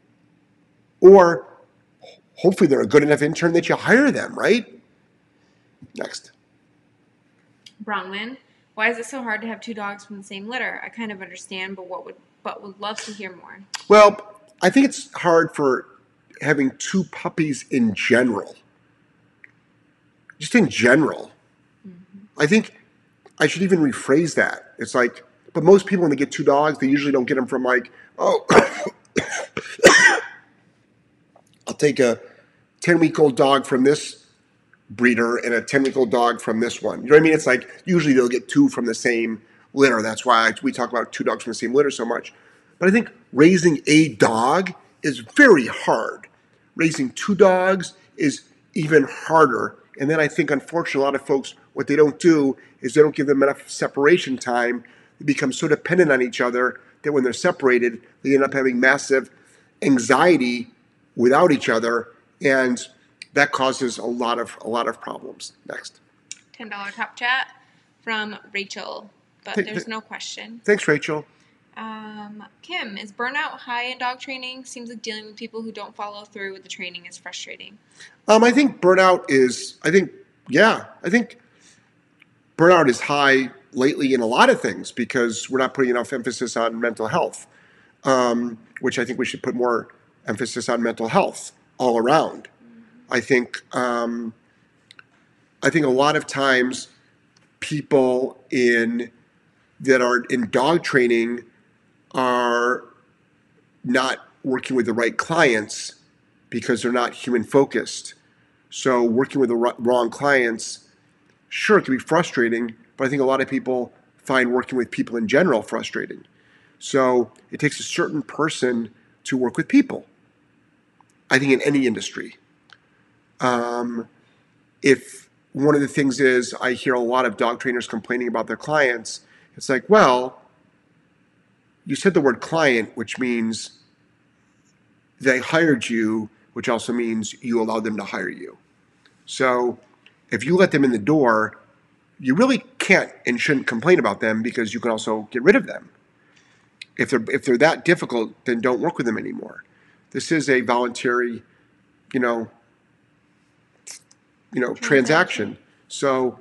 Speaker 2: Or hopefully they're a good enough intern that you hire them, right? Next.
Speaker 1: Bronwyn, why is it so hard to have two dogs from the same litter? I kind of understand, but what would but would love to hear more.
Speaker 2: Well, I think it's hard for having two puppies in general. Just in general. Mm-hmm. I think I should even rephrase that. It's like, but most people when they get two dogs, they usually don't get them from like, oh, I'll take a ten-week-old dog from this breeder and a ten-week-old dog from this one. You know what I mean? It's like usually they'll get two from the same litter. That's why we talk about two dogs from the same litter so much. But I think raising a dog is very hard. Raising two dogs is even harder. And then I think, unfortunately, a lot of folks, what they don't do is they don't give them enough separation time. They become so dependent on each other that when they're separated, they end up having massive anxiety without each other, and that causes a lot of a lot of problems. Next.
Speaker 1: ten dollars top chat from Rachel, but th- there's th- no question.
Speaker 2: Thanks, Rachel.
Speaker 1: Um, Kim, is burnout high in dog training? Seems like dealing with people who don't follow through with the training is frustrating.
Speaker 2: Um, I think burnout is, I think, yeah, I think burnout is high lately in a lot of things because we're not putting enough emphasis on mental health, um, which I think we should put more emphasis on mental health all around. Mm-hmm. I think, um, I think a lot of times people in that are in dog training are not working with the right clients because they're not human focused. So working with the wrong clients, sure, it can be frustrating, but I think a lot of people find working with people in general frustrating. So it takes a certain person to work with people. I think in any industry. Um, if one of the things is I hear a lot of dog trainers complaining about their clients, it's like, well, you said the word client, which means they hired you, which also means you allowed them to hire you. So if you let them in the door, you really can't and shouldn't complain about them because you can also get rid of them. If they're if they're that difficult, then don't work with them anymore. This is a voluntary, you know, you know, transaction. So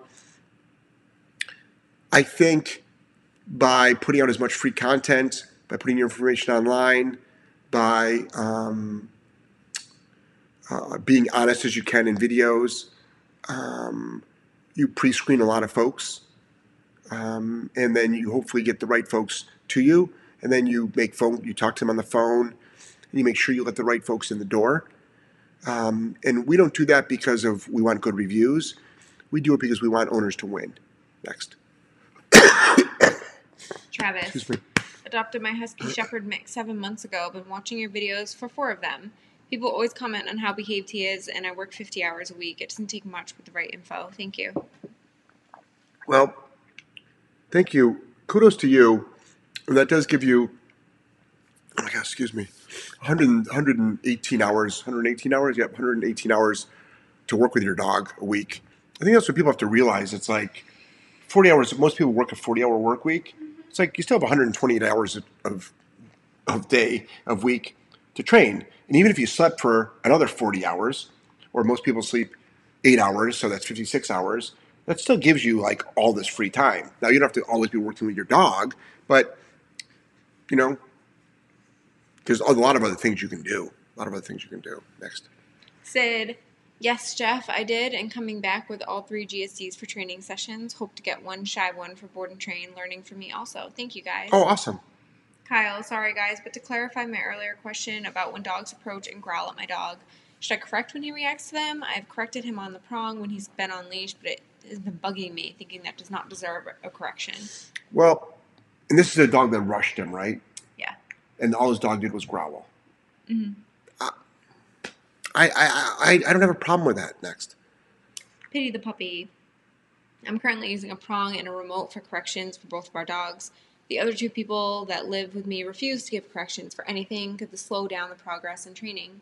Speaker 2: I think by putting out as much free content, by putting your information online, by um, uh, being honest as you can in videos, um, you pre-screen a lot of folks, um, and then you hopefully get the right folks to you, and then you make phone, you talk to them on the phone, and you make sure you let the right folks in the door. Um, and we don't do that because of we want good reviews. We do it because we want owners to win. Next.
Speaker 1: Travis.
Speaker 2: Excuse me.
Speaker 1: Adopted my Husky Shepherd mix seven months ago. Been watching your videos for four of them. People always comment on how behaved he is, and I work fifty hours a week. It doesn't take much with the right info. Thank you.
Speaker 2: Well, thank you. Kudos to you. And that does give you, oh my gosh, excuse me, one hundred, one hundred eighteen hours, one hundred eighteen hours? Yep, one hundred eighteen hours to work with your dog a week. I think that's what people have to realize. It's like forty hours, most people work a forty-hour work week. It's like you still have one hundred twenty-eight hours of, of, of day, of week to train. And even if you slept for another forty hours, or most people sleep eight hours, so that's fifty-six hours, that still gives you like all this free time. Now, you don't have to always be working with your dog, but, you know, there's a lot of other things you can do. A lot of other things you can do. Next.
Speaker 1: Sid. Yes, Jeff, I did, and coming back with all three G S Ds for training sessions. Hope to get one shy one for board and train, learning from me also. Thank you, guys.
Speaker 2: Oh, awesome.
Speaker 1: Kyle, sorry, guys, but to clarify my earlier question about when dogs approach and growl at my dog, should I correct when he reacts to them? I've corrected him on the prong when he's been on leash, but it has been bugging me, thinking that does not deserve a correction.
Speaker 2: Well, and this is a dog that rushed him, right?
Speaker 1: Yeah.
Speaker 2: And all his dog did was growl.
Speaker 1: Mm-hmm.
Speaker 2: I, I, I, I don't have a problem with that. Next.
Speaker 1: Pity the puppy. I'm currently using a prong and a remote for corrections for both of our dogs. The other two people that live with me refuse to give corrections for anything. Could this slow down the progress in training?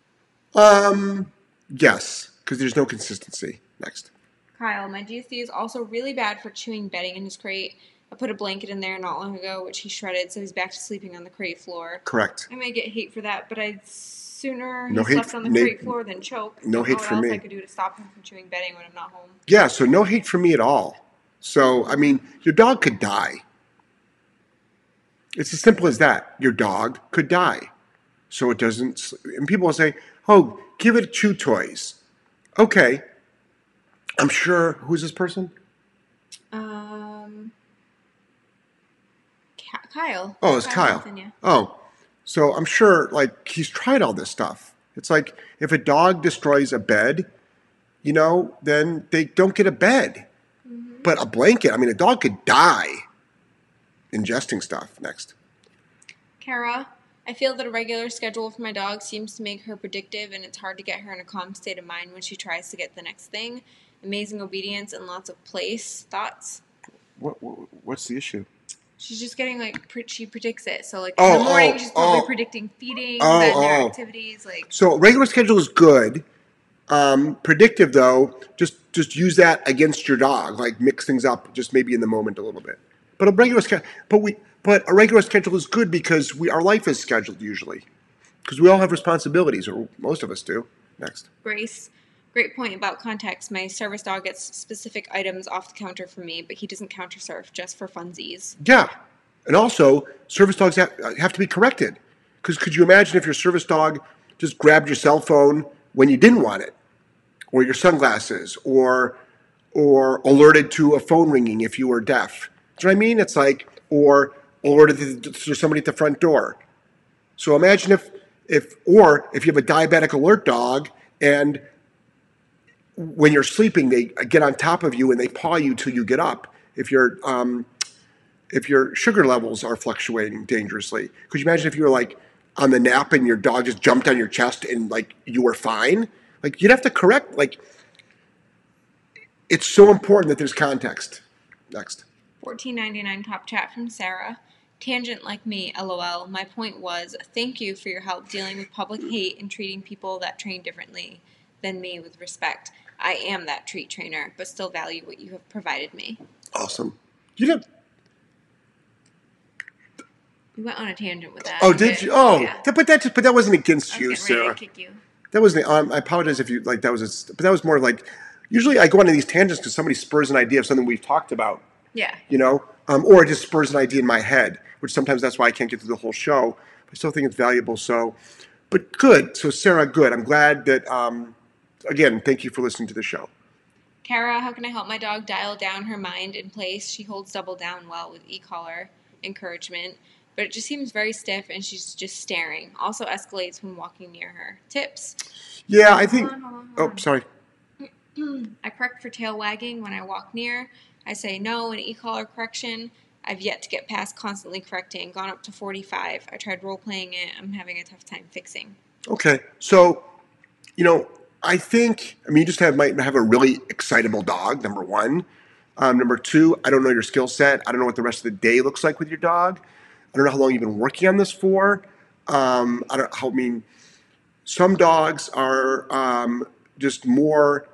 Speaker 2: Um, yes, because there's no consistency. Next.
Speaker 1: Kyle, my G S D is also really bad for chewing bedding in his crate. I put a blanket in there not long ago, which he shredded, so he's back to sleeping on the crate floor.
Speaker 2: Correct.
Speaker 1: I may get hate for that, but I'd sooner
Speaker 2: no
Speaker 1: he
Speaker 2: hate,
Speaker 1: slept on the
Speaker 2: na-
Speaker 1: crate floor than choke.
Speaker 2: No
Speaker 1: Don't
Speaker 2: hate
Speaker 1: know what
Speaker 2: for
Speaker 1: else
Speaker 2: me.
Speaker 1: I could do to stop him from chewing bedding when I'm not home.
Speaker 2: Yeah, so no hate for me at all. So, I mean, your dog could die. It's as simple as that. Your dog could die. So it doesn't, and people will say, oh, give it chew toys. Okay. I'm sure, who's this person?
Speaker 1: Um, Kyle.
Speaker 2: Oh, it's Kyle.
Speaker 1: Kyle. Yeah.
Speaker 2: Oh, so I'm sure, like, he's tried all this stuff. It's like, if a dog destroys a bed, you know, then they don't get a bed. Mm-hmm. But a blanket, I mean, a dog could die ingesting stuff. Next.
Speaker 1: Kara, I feel that a regular schedule for my dog seems to make her predictive, and it's hard to get her in a calm state of mind when she tries to get the next thing. Amazing obedience and lots of place. Thoughts?
Speaker 2: What, what What's the issue?
Speaker 1: She's just getting, like, pre- she predicts it. So, like,
Speaker 2: oh,
Speaker 1: in the morning,
Speaker 2: oh,
Speaker 1: she's probably
Speaker 2: oh.
Speaker 1: predicting feeding,
Speaker 2: oh,
Speaker 1: then their
Speaker 2: oh.
Speaker 1: activities. Like,
Speaker 2: so regular schedule is good. Um, predictive, though, just just use that against your dog. Like, mix things up, just maybe in the moment a little bit. But a regular schedule, but we, but a regular schedule is good because we our life is scheduled usually, because we all have responsibilities, or most of us do. Next.
Speaker 1: Grace. Great point about context. My service dog gets specific items off the counter for me, but he doesn't counter surf, just for funsies.
Speaker 2: Yeah. And also, service dogs have, have to be corrected. Because could you imagine if your service dog just grabbed your cell phone when you didn't want it? Or your sunglasses? Or or alerted to a phone ringing if you were deaf? Do you know what I mean? It's like, or alerted to somebody at the front door. So imagine if, if or if you have a diabetic alert dog and when you're sleeping, they get on top of you and they paw you till you get up. If your um, if your sugar levels are fluctuating dangerously, could you imagine if you were like on the nap and your dog just jumped on your chest and like you were fine? Like you'd have to correct. Like it's so important that there's context. Next.
Speaker 1: fourteen ninety-nine top chat from Sarah. Tangent like me, lol. My point was, thank you for your help dealing with public hate and treating people that train differently than me with respect. I am that treat trainer, but still value what you have provided me.
Speaker 2: Awesome. You did.
Speaker 1: We went on a tangent with that.
Speaker 2: Oh, did you? Oh,
Speaker 1: yeah.
Speaker 2: that, but that just, but that wasn't against
Speaker 1: I
Speaker 2: you,
Speaker 1: was getting ready
Speaker 2: Sarah.
Speaker 1: to kick you.
Speaker 2: That wasn't. Um, I apologize if you like. That was. A, but that was more like. Usually, I go on these tangents because somebody spurs an idea of something we've talked about.
Speaker 1: Yeah.
Speaker 2: You know, um, or it just spurs an idea in my head, which sometimes that's why I can't get through the whole show. I still think it's valuable. So, but good. So, Sarah, good. I'm glad that. Um, again, thank you for listening to the show.
Speaker 1: Kara, how can I help my dog dial down her mind in place? She holds double down well with e-collar encouragement, but it just seems very stiff and she's just staring. Also escalates when walking near her. Tips?
Speaker 2: Yeah, I think.
Speaker 1: Hold on, hold on, hold
Speaker 2: Oh,
Speaker 1: on.
Speaker 2: sorry.
Speaker 1: I correct for tail wagging when I walk near. I say no in e-collar correction. I've yet to get past constantly correcting. Gone up to forty-five. I tried role-playing it. I'm having a tough time fixing.
Speaker 2: Okay, so, you know, I think, I mean, you just have might have a really excitable dog, number one. Um, number two, I don't know your skill set. I don't know what the rest of the day looks like with your dog. I don't know how long you've been working on this for. Um, I don't how, I mean, some dogs are um, just more,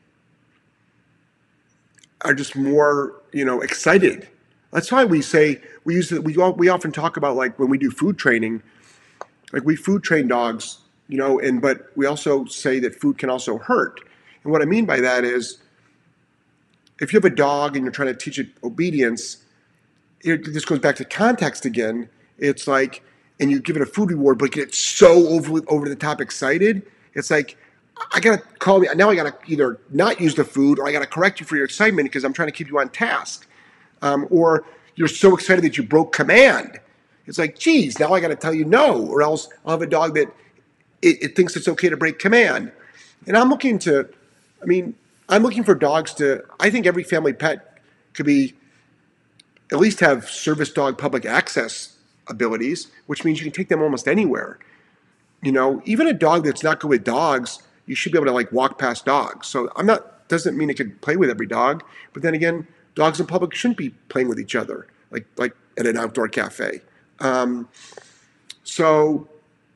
Speaker 2: are just more, you know, excited. That's why we say, we use it, we, all, we often talk about like when we do food training, like we food train dogs, you know, and but we also say that food can also hurt. And what I mean by that is, if you have a dog and you're trying to teach it obedience, it, this goes back to context again. It's like, and you give it a food reward, but get so over over the top excited. It's like, I gotta call me now. I gotta either not use the food or I gotta correct you for your excitement because I'm trying to keep you on task. Um, or you're so excited that you broke command. It's like, geez, now I got to tell you no, or else I'll have a dog that it, it thinks it's okay to break command. And I'm looking to, I mean, I'm looking for dogs to, I think every family pet could be, at least have service dog public access abilities, which means you can take them almost anywhere. You know, even a dog that's not good with dogs, you should be able to like walk past dogs. So I'm not, doesn't mean it could play with every dog, but then again, dogs in public shouldn't be playing with each other, like like at an outdoor cafe. Um, so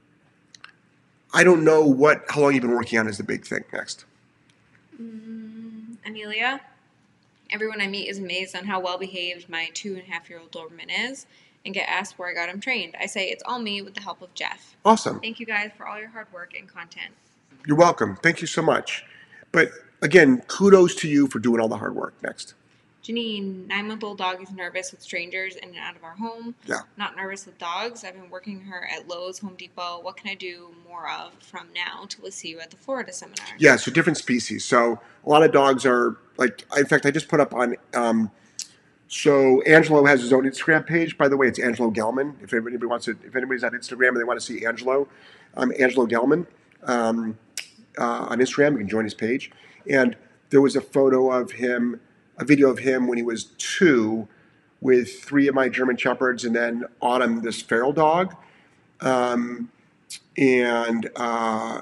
Speaker 2: I don't know what how long you've been working on is the big thing. Next.
Speaker 1: Mm, Amelia, everyone I meet is amazed on how well behaved my two and a half year old Doberman is and get asked where I got him trained. I say it's all me with the help of Jeff.
Speaker 2: Awesome.
Speaker 1: Thank you guys for all your hard work and content.
Speaker 2: You're welcome. Thank you so much. But again, kudos to you for doing all the hard work. Next.
Speaker 1: Janine, nine-month-old dog is nervous with strangers in and out of our home.
Speaker 2: Yeah.
Speaker 1: Not nervous with dogs. I've been working her at Lowe's, Home Depot. What can I do more of from now till we see you at the Florida seminar?
Speaker 2: Yeah, so different species. So a lot of dogs are like, in fact, I just put up on, um, so Angelo has his own Instagram page. By the way, it's Angelo Gellman. If anybody wants to, if anybody's on Instagram and they want to see Angelo, um, Angelo Gellman um, uh, on Instagram, you can join his page. And there was a photo of him, a video of him when he was two with three of my German Shepherds and then Autumn, this feral dog. Um, and uh,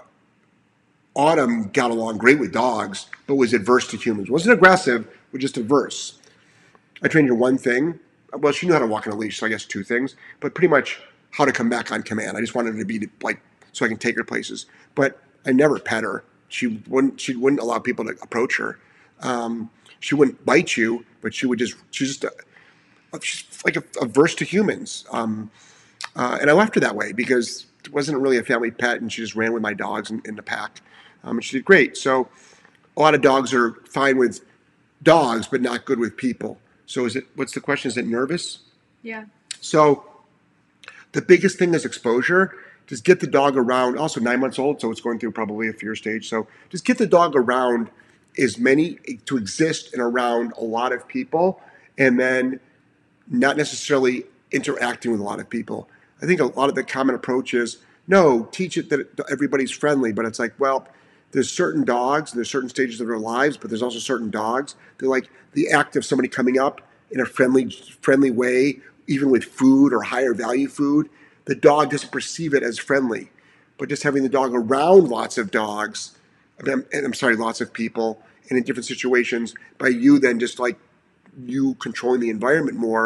Speaker 2: Autumn got along great with dogs, but was adverse to humans. Wasn't aggressive, but just averse. I trained her one thing. Well, she knew how to walk on a leash, so I guess two things. But pretty much how to come back on command. I just wanted her to be like, so I can take her places. But I never pet her. She wouldn't. She wouldn't allow people to approach her. Um, she wouldn't bite you, but she would just. She's just. A, she's like a, averse to humans. Um, uh, and I left her that way because it wasn't really a family pet, and she just ran with my dogs in, in the pack. Um, and she did great. So a lot of dogs are fine with dogs, but not good with people. So is it? What's the question? Is it nervous?
Speaker 1: Yeah.
Speaker 2: So the biggest thing is exposure. Just get the dog around. Also nine months old, so it's going through probably a fear stage. So just get the dog around as many to exist and around a lot of people, and then not necessarily interacting with a lot of people. I think a lot of the common approach is no, teach it that everybody's friendly, but it's like, well, there's certain dogs, there's certain stages of their lives, but there's also certain dogs. They're like the act of somebody coming up in a friendly, friendly way, even with food or higher value food. The dog doesn't perceive it as friendly, but just having the dog around lots of dogs, I'm, I'm sorry, lots of people, and in different situations, by you then just like you controlling the environment more,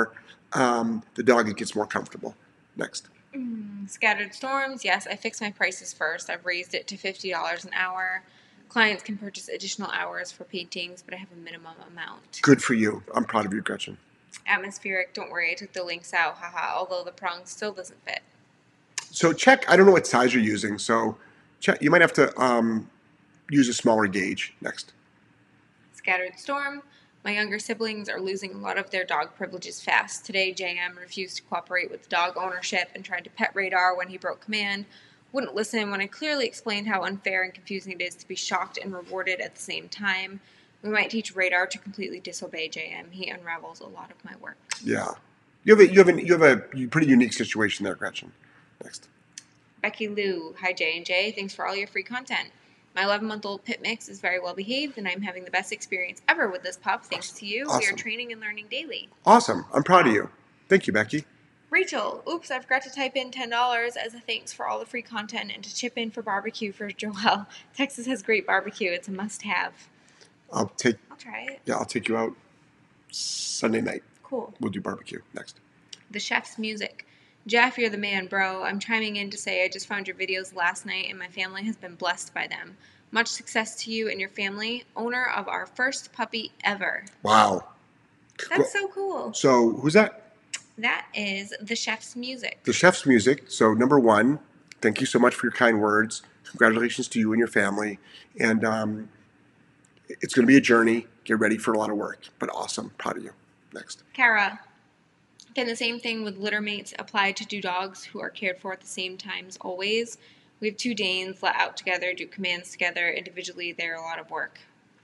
Speaker 2: um, the dog gets more comfortable. Next.
Speaker 1: Mm, scattered storms. Yes, I fixed my prices first. I've raised it to fifty dollars an hour. Clients can purchase additional hours for paintings, but I have a minimum amount.
Speaker 2: Good for you. I'm proud of you, Gretchen.
Speaker 1: Atmospheric. Don't worry, I took the links out. Haha. Although the prong still doesn't fit.
Speaker 2: So check. I don't know what size you're using. So check. You might have to um, use a smaller gauge. Next.
Speaker 1: Scattered storm. My younger siblings are losing a lot of their dog privileges fast. Today, J M refused to cooperate with dog ownership and tried to pet Radar when he broke command. Wouldn't listen when I clearly explained how unfair and confusing it is to be shocked and rewarded at the same time. We might teach Radar to completely disobey J M. He unravels a lot of my work.
Speaker 2: Yeah. You have a, you have a, you have a pretty unique situation there, Gretchen. Next.
Speaker 1: Becky Lou. Hi, J and J. Thanks for all your free content. My eleven-month-old pit mix is very well behaved, and I'm having the best experience ever with this pup. Thanks
Speaker 2: Awesome.
Speaker 1: to you.
Speaker 2: Awesome.
Speaker 1: We are training and learning daily.
Speaker 2: Awesome. I'm proud of you. Thank you, Becky.
Speaker 1: Rachel. Oops, I forgot to type in ten dollars as a thanks for all the free content and to chip in for barbecue for Joelle. Texas has great barbecue. It's a must-have.
Speaker 2: I'll take.
Speaker 1: I'll try it.
Speaker 2: Yeah, I'll take you out Sunday night.
Speaker 1: Cool.
Speaker 2: We'll do barbecue. Next.
Speaker 1: The chef's music. Jeff, you're the man, bro. I'm chiming in to say I just found your videos last night and my family has been blessed by them. Much success to you and your family. Owner of our first puppy ever.
Speaker 2: Wow.
Speaker 1: That's so cool.
Speaker 2: So who's that?
Speaker 1: That is the chef's music.
Speaker 2: The chef's music. So number one, thank you so much for your kind words. Congratulations to you and your family. And um, it's going to be a journey. Get ready for a lot of work. But awesome. Proud of you. Next.
Speaker 1: Kara. Can the same thing with litter mates apply to two dogs who are cared for at the same times always? We have two Danes let out together, do commands together. Individually, they're a lot of work.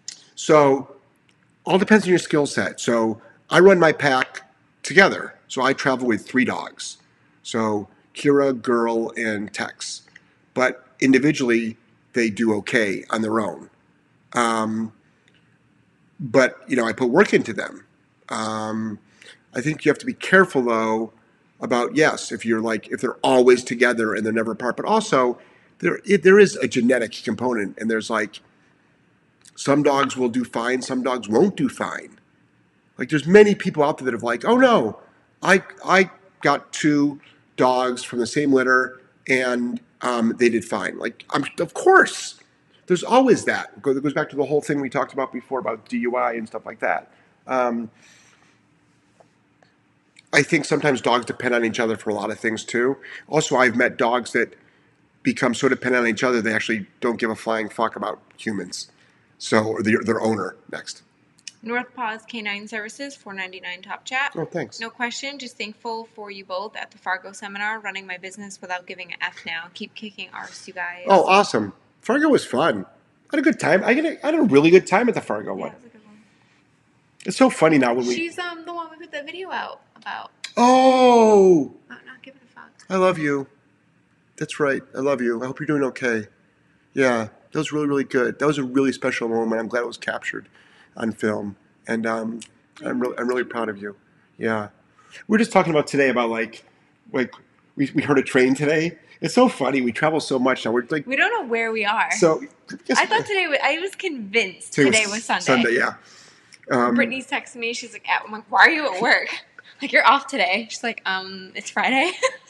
Speaker 2: So all depends on your skill set. So I run my pack together. So I travel with three dogs. So Kira, Girl, and Tex. But individually, they do okay on their own. Um, but, you know, I put work into them. Um, I think you have to be careful, though, about, yes, if you're like, if they're always together and they're never apart, but also there it, there is a genetic component, and there's like, some dogs will do fine, some dogs won't do fine. Like there's many people out there that have like, oh no, I I got two dogs from the same litter and um, they did fine. Like, I'm, of course, there's always that. It goes back to the whole thing we talked about before about D U I and stuff like that. Um, I think sometimes dogs depend on each other for a lot of things too. Also, I've met dogs that become so dependent on each other they actually don't give a flying fuck about humans. So, or their, their owner. Next.
Speaker 1: North Paws Canine Services, four ninety-nine top chat.
Speaker 2: Oh, thanks.
Speaker 1: No question, just thankful for you both at the Fargo seminar, running my business without giving an F now. Keep kicking arse, you guys.
Speaker 2: Oh, awesome. Fargo was fun. I had a good time. I had a, I had a really good time at the Fargo
Speaker 1: Yeah,
Speaker 2: one.
Speaker 1: it was a good one.
Speaker 2: It's so funny now when we...
Speaker 1: She's um the one we put the video out about.
Speaker 2: Oh!
Speaker 1: Not, not giving a fuck.
Speaker 2: I love you. That's right. I love you. I hope you're doing okay. Yeah, that was really, really good. That was a really special moment. I'm glad it was captured on film. And um, I'm, really, I'm really proud of you. Yeah. We were just talking about today about like, like we, we heard a train today. It's so funny. We travel so much now. We're like...
Speaker 1: We don't know where we are.
Speaker 2: So...
Speaker 1: I thought today was, I was convinced
Speaker 2: today
Speaker 1: today
Speaker 2: was
Speaker 1: was Sunday.
Speaker 2: Sunday, yeah. Um,
Speaker 1: Brittany's texting me. She's like, I'm like, why are you at work? Like, you're off today. She's like, um, it's Friday.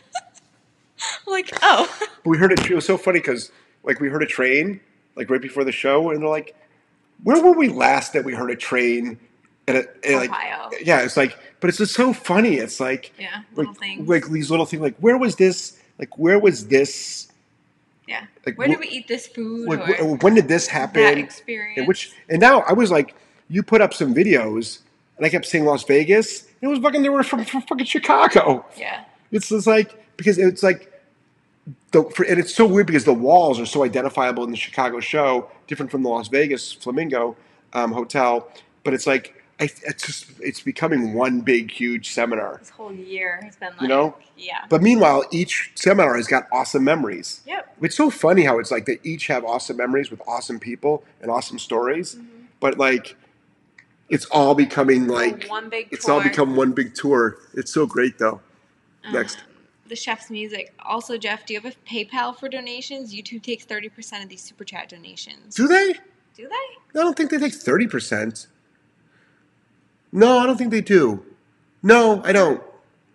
Speaker 1: I'm like, oh.
Speaker 2: But we heard it. It was so funny because, like, we heard a train, like, right before the show, and they're like, where were we last that we heard a train? And, it, and like,
Speaker 1: Ohio.
Speaker 2: Yeah, it's like, but it's just so funny. It's like,
Speaker 1: yeah, little
Speaker 2: like,
Speaker 1: things.
Speaker 2: like these little things. Like, where was this? Like, where was this?
Speaker 1: Yeah.
Speaker 2: Like,
Speaker 1: where did we eat this food?
Speaker 2: Like,
Speaker 1: or
Speaker 2: when did this happen?
Speaker 1: That experience.
Speaker 2: And which, and now I was like, you put up some videos, and I kept saying Las Vegas. It was fucking, they were from, from fucking Chicago.
Speaker 1: Yeah.
Speaker 2: It's just like, because it's like, the, for, and it's so weird because the walls are so identifiable in the Chicago show, different from the Las Vegas Flamingo um, Hotel. But it's like, I, it's just, it's becoming one big, huge seminar.
Speaker 1: This whole year has been like,
Speaker 2: you know?
Speaker 1: Yeah.
Speaker 2: But meanwhile, each seminar has got awesome memories.
Speaker 1: Yep.
Speaker 2: It's so funny how it's like they each have awesome memories with awesome people and awesome stories. Mm-hmm. But like, it's all becoming like,
Speaker 1: one big
Speaker 2: it's
Speaker 1: tour.
Speaker 2: all become one big tour. It's so great though.
Speaker 1: Um,
Speaker 2: Next.
Speaker 1: The chef's music. Also, Jeff, do you have a PayPal for donations? YouTube takes thirty percent of these super chat donations.
Speaker 2: Do they?
Speaker 1: Do they?
Speaker 2: I don't think they take thirty percent. No, I don't think they do. No, I don't.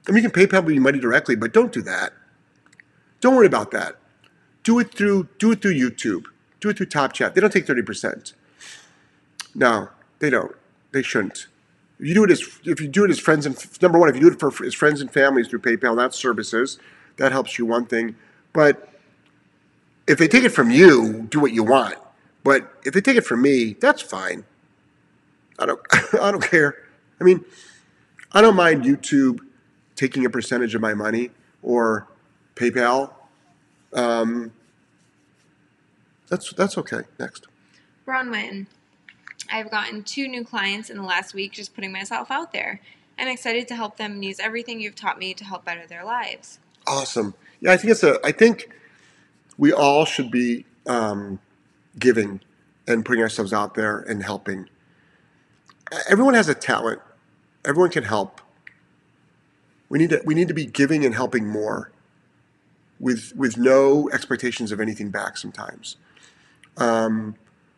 Speaker 2: I mean, you can PayPal me money directly, but don't do that. Don't worry about that. Do it through do it through YouTube. Do it through Top Chat. They don't take thirty percent. No, they don't. They shouldn't. If you do it as if you do it as friends and number one, if you do it for as friends and families through PayPal, not services, that helps you one thing. But if they take it from you, do what you want. But if they take it from me, that's fine. I don't I don't care. I mean, I don't mind YouTube taking a percentage of my money or PayPal. Um, that's that's okay. Next.
Speaker 1: Bronwyn. I've gotten two new clients in the last week just putting myself out there. I'm excited to help them and use everything you've taught me to help better their lives.
Speaker 2: Awesome. Yeah, I think it's a. I think we all should be um, giving and putting ourselves out there and helping. Everyone has a talent. Everyone can help. We need to. We need to be giving and helping more, with with no expectations of anything back. Sometimes. Um,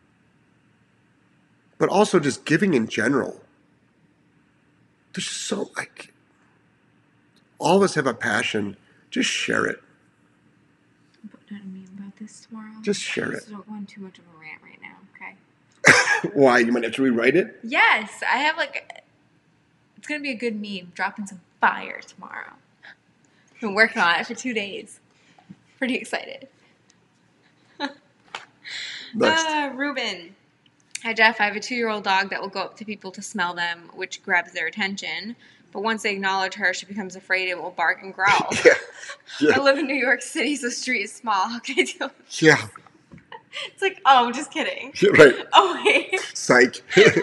Speaker 2: But also just giving in general. There's just so like all of us have a passion. Just share it.
Speaker 1: I'm putting out a meme about this tomorrow.
Speaker 2: Just share it.
Speaker 1: Don't go on too much of a rant right now, okay?
Speaker 2: Why? You might have to rewrite it?
Speaker 1: Yes, I have like it's gonna be a good meme. Dropping some fire tomorrow. I've been working on it for two days. Pretty excited.
Speaker 2: Next.
Speaker 1: Uh, Ruben. Hi, Jeff. I have a two-year-old dog that will go up to people to smell them, which grabs their attention. But once they acknowledge her, she becomes afraid and will bark and growl.
Speaker 2: Yeah. Yeah.
Speaker 1: I live in New York City, so the street is small. How can I deal with it?
Speaker 2: Yeah.
Speaker 1: It's like, oh, I'm just kidding.
Speaker 2: Yeah, right.
Speaker 1: Oh, wait.
Speaker 2: Psych.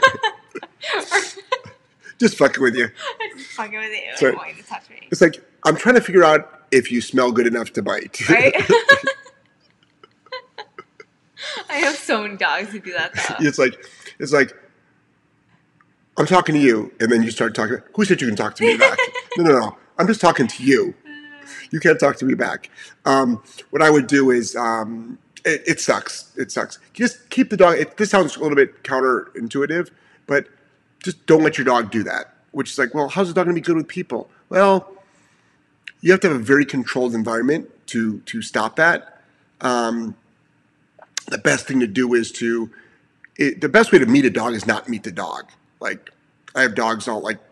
Speaker 2: Just fucking with you.
Speaker 1: I'm just fucking with you. I
Speaker 2: Sorry.
Speaker 1: don't want you to touch me.
Speaker 2: It's like, I'm trying to figure out if you smell good enough to bite.
Speaker 1: Right? I have so many dogs who do that, though.
Speaker 2: It's like, it's like, I'm talking to you, and then you start talking. Who said you can talk to me back? No, no, no. I'm just talking to you. You can't talk to me back. Um, what I would do is, um, it, it sucks. It sucks. Just keep the dog. It, this sounds a little bit counterintuitive, but just don't let your dog do that. Which is like, well, how's the dog going to be good with people? Well, you have to have a very controlled environment to to stop that. Um, the best thing to do is to, it, the best way to meet a dog is not meet the dog. Like, I have dogs all like,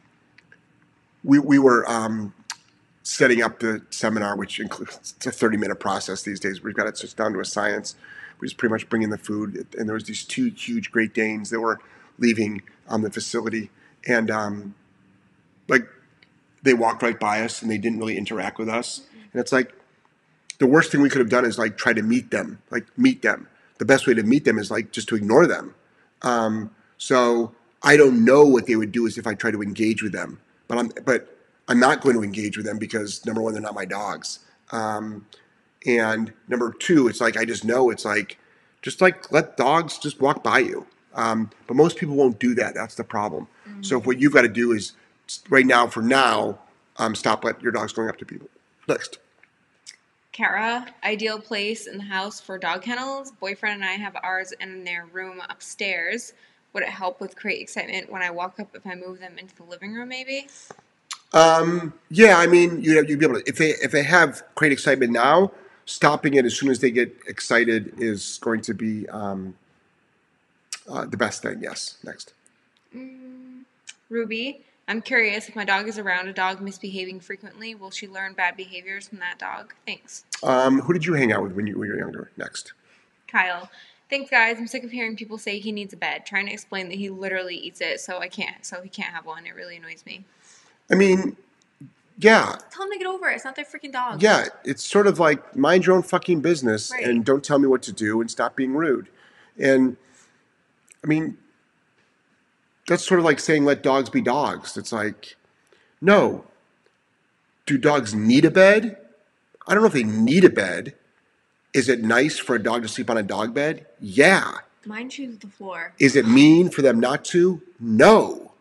Speaker 2: we we were um, setting up the seminar, which includes, it's a thirty minute process these days. We've got it just down to a science. We just pretty much bring in the food. And there was these two huge Great Danes that were leaving um, the facility. And um, like, they walked right by us and they didn't really interact with us. And it's like, the worst thing we could have done is like try to meet them, like meet them. The best way to meet them is like just to ignore them. Um, so I don't know what they would do is if I try to engage with them, but I'm but I'm not going to engage with them because number one, they're not my dogs, um, and number two, it's like I just know it's like just like let dogs just walk by you. Um, but most people won't do that. That's the problem. Mm-hmm. So what you've got to do is right now, for now, um, stop let your dogs going up to people. Next.
Speaker 1: Kara, ideal place in the house for dog kennels. Boyfriend and I have ours in their room upstairs. Would it help with create excitement when I walk up if I move them into the living room, maybe?
Speaker 2: Um, yeah, I mean, you'd, you'd be able to, if they if they have create excitement now, stopping it as soon as they get excited is going to be um, uh, the best thing. Yes. Next.
Speaker 1: Mm, Ruby. I'm curious, if my dog is around a dog misbehaving frequently, will she learn bad behaviors from that dog? Thanks.
Speaker 2: Um, who did you hang out with when you were younger? Next.
Speaker 1: Kyle. Thanks, guys. I'm sick of hearing people say he needs a bed. Trying to explain that he literally eats it, so I can't. So he can't have one. It really annoys me.
Speaker 2: I mean, yeah.
Speaker 1: Tell them to get over it. It's not their freaking dog.
Speaker 2: Yeah, it's sort of like mind your own fucking business
Speaker 1: Right.
Speaker 2: and don't tell me what to do and stop being rude. And I mean, that's sort of like saying let dogs be dogs. It's like, no. Do dogs need a bed? I don't know if they need a bed. Is it nice for a dog to sleep on a dog bed? Yeah.
Speaker 1: Mine chooses the floor.
Speaker 2: Is it mean for them not to? No.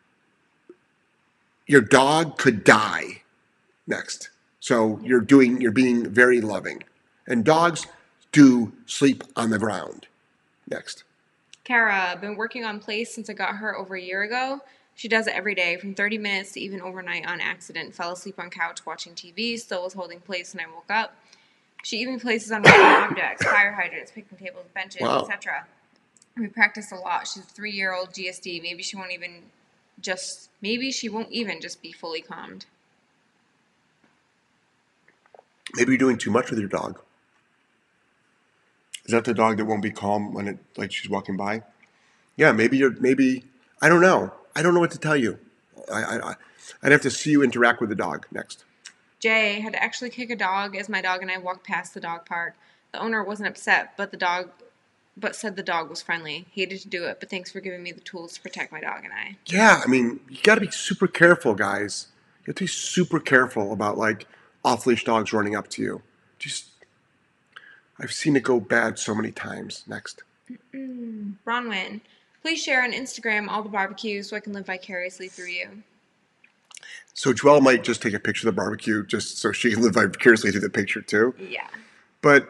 Speaker 2: Your dog could die. Next. So you're doing, you're being very loving. And dogs do sleep on the ground. Next.
Speaker 1: Kara, been working on Place since I got her over a year ago. She does it every day, from thirty minutes to even overnight on accident. Fell asleep on couch watching T V, still was holding place when I woke up. She even places on random objects, fire hydrants, picnic tables, benches,
Speaker 2: Wow.
Speaker 1: et cetera. We practice a lot. She's a three-year-old G S D. Maybe she won't even just, maybe she won't even just be fully calmed.
Speaker 2: Maybe you're doing too much with your dog. Is that the dog that won't be calm when it, like she's walking by? Yeah, maybe you're, maybe, I don't know. I don't know what to tell you. I, I, I'd have to see you interact with the dog next.
Speaker 1: Jay had to actually kick a dog as my dog and I walked past the dog park. The owner wasn't upset, but the dog, but said the dog was friendly. Hated to do it, but thanks for giving me the tools to protect my dog and I.
Speaker 2: Yeah, I mean, you got to be super careful, guys. You have to be super careful about, like, off-leash dogs running up to you. Just, I've seen it go bad so many times. Next.
Speaker 1: Mm-mm. Bronwyn, please share on Instagram all the barbecues so I can live vicariously through you.
Speaker 2: So Joelle might just take a picture of the barbecue just so she can live vicariously through the picture too.
Speaker 1: Yeah.
Speaker 2: But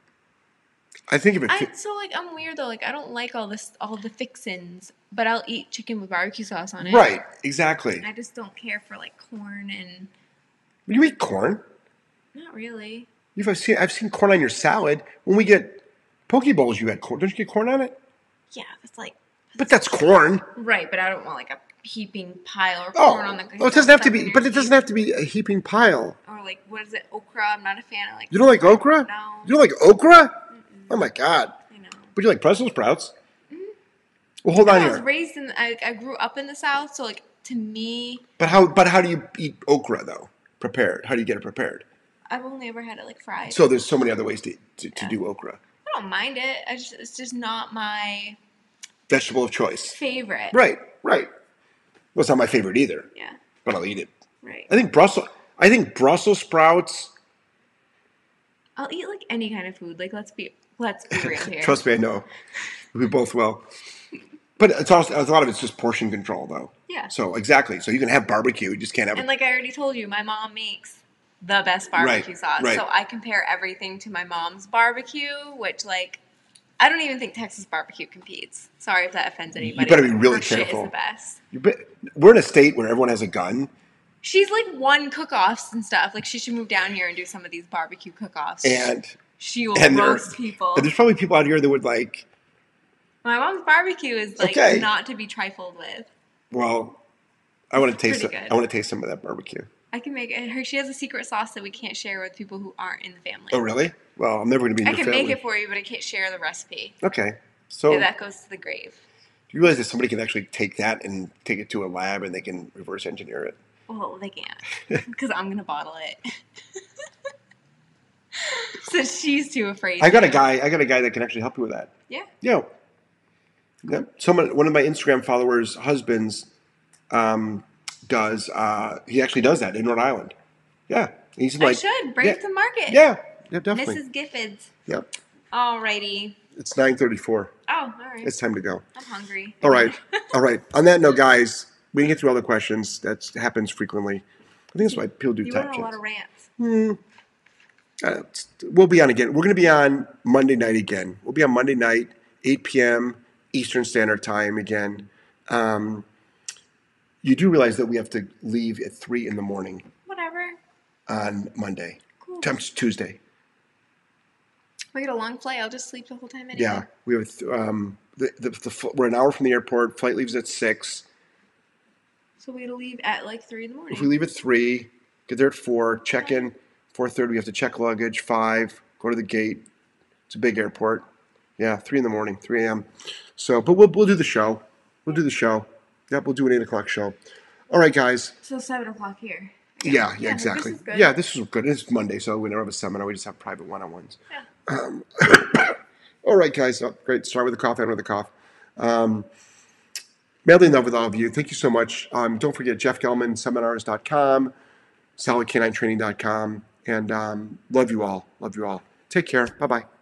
Speaker 2: I think if it...
Speaker 1: I, so, like, I'm weird, though. Like, I don't like all this, all the fixins, but I'll eat chicken with barbecue sauce on it.
Speaker 2: Right, exactly.
Speaker 1: I just don't care for, like, corn and...
Speaker 2: You eat corn?
Speaker 1: Not really.
Speaker 2: You've seen, I've seen corn on your salad. When we get poke bowls, you had corn. Don't you get corn on it?
Speaker 1: Yeah, that's like...
Speaker 2: But that's corn.
Speaker 1: Right, but I don't want, like, a heaping pile or
Speaker 2: Oh,
Speaker 1: corn on the...
Speaker 2: oh it doesn't have to be, but it doesn't have to be a heaping pile.
Speaker 1: Or, like, what is it, okra? I'm not a fan of, like...
Speaker 2: You don't like okra?
Speaker 1: No.
Speaker 2: You don't like okra? Mm-mm. Oh, my God.
Speaker 1: I know.
Speaker 2: But you like Brussels sprouts? Mm-hmm. Well, hold on
Speaker 1: I
Speaker 2: here.
Speaker 1: was raised in... I, I grew up in the South, so, like, to me...
Speaker 2: But how But how do you eat okra, though? Prepared. How do you get it prepared?
Speaker 1: I've only ever had it, like, fried.
Speaker 2: So there's so many other ways to to, to
Speaker 1: Yeah.
Speaker 2: do okra.
Speaker 1: I don't mind it. I just It's just not my...
Speaker 2: Vegetable of choice.
Speaker 1: favorite.
Speaker 2: Right, right. Well, it's not my favorite either.
Speaker 1: Yeah.
Speaker 2: But I'll eat it.
Speaker 1: Right.
Speaker 2: I think Brussels. I think Brussels sprouts.
Speaker 1: I'll eat, like, any kind of food. Like, let's be let's be real here.
Speaker 2: Trust me, I know. We both will. But it's also a lot of it's just portion control, though.
Speaker 1: Yeah.
Speaker 2: So exactly. So you can have barbecue, you just can't have.
Speaker 1: And like I already told you, my mom makes the best barbecue
Speaker 2: Right,
Speaker 1: sauce.
Speaker 2: right.
Speaker 1: So I compare everything to my mom's barbecue, which, like, I don't even think Texas barbecue competes. Sorry if that offends anybody.
Speaker 2: better be really
Speaker 1: Her shit
Speaker 2: careful.
Speaker 1: is the best.
Speaker 2: You bet, we're in a state where everyone has a gun.
Speaker 1: She's like won cook-offs and stuff. Like, she should move down here and do some of these barbecue cook-offs.
Speaker 2: And
Speaker 1: she will
Speaker 2: and there-
Speaker 1: roast people.
Speaker 2: And there's probably people out here that would like.
Speaker 1: My mom's barbecue is like
Speaker 2: Okay.
Speaker 1: not to be trifled with.
Speaker 2: Well, I want to taste.
Speaker 1: pretty
Speaker 2: Some,
Speaker 1: good.
Speaker 2: I want to taste some of that barbecue.
Speaker 1: I can make it. Her. She has a secret sauce that we can't share with people who aren't in the family.
Speaker 2: Oh, really? Well, I'm never going to be in
Speaker 1: I
Speaker 2: your
Speaker 1: can
Speaker 2: family.
Speaker 1: make it for you, but I can't share the recipe.
Speaker 2: Okay. So
Speaker 1: Yeah, that goes to the grave.
Speaker 2: do you realize that somebody can actually take that and take it to a lab and they can reverse engineer it?
Speaker 1: Well, they can't because I'm gonna bottle it. So she's too afraid.
Speaker 2: I got
Speaker 1: to.
Speaker 2: a guy. I got a guy that can actually help you with that.
Speaker 1: Yeah.
Speaker 2: Yeah. Yeah. Someone, one of my Instagram followers' husbands, um, does. Uh, he actually does that in Rhode Island. Yeah. He's
Speaker 1: I
Speaker 2: like.
Speaker 1: should bring
Speaker 2: yeah,
Speaker 1: it to market.
Speaker 2: Yeah. Yeah. Definitely.
Speaker 1: Missus Giffords.
Speaker 2: Yeah.
Speaker 1: Alrighty.
Speaker 2: It's nine thirty-four.
Speaker 1: Oh, all right.
Speaker 2: It's time to go.
Speaker 1: I'm hungry.
Speaker 2: All right. All right. On that note, guys, we didn't get through all the questions. That happens frequently. I think that's why people do
Speaker 1: You
Speaker 2: type
Speaker 1: went on a lot
Speaker 2: chats.
Speaker 1: of rants.
Speaker 2: Hmm. Uh, we'll be on again. We're going to be on Monday night again. We'll be on Monday night, eight p.m. Eastern Standard Time again. Um, you do realize that we have to leave at three in the morning
Speaker 1: Whatever.
Speaker 2: on Monday.
Speaker 1: Cool.
Speaker 2: Times Tuesday.
Speaker 1: We get a long flight. I'll just sleep the whole time anyway.
Speaker 2: Yeah. We have um, the, the, the, we're an hour from the airport. Flight leaves at six.
Speaker 1: So we gotta leave at like three in the morning.
Speaker 2: If we leave at three, get there at four, check in. four thirty, we have to check luggage. five, go to the gate. It's a big airport. Yeah, three in the morning, three a.m. So, but we'll we'll do the show. We'll do the show. Yep, we'll do an eight o'clock show. All right, guys.
Speaker 1: So seven o'clock here.
Speaker 2: Yeah, yeah,
Speaker 1: Yeah,
Speaker 2: exactly.
Speaker 1: this is good.
Speaker 2: Yeah, this is good. It's Monday, so we never have a seminar. We just have private one-on-ones.
Speaker 1: Yeah.
Speaker 2: Um, all right, guys. Oh, great. Start with the cough, end with the cough. Um, madly in love with all of you. Thank you so much. Um, don't forget Jeff Gellman, seminars dot com, solid canine training dot com. And um, love you all. Love you all. Take care. Bye-bye.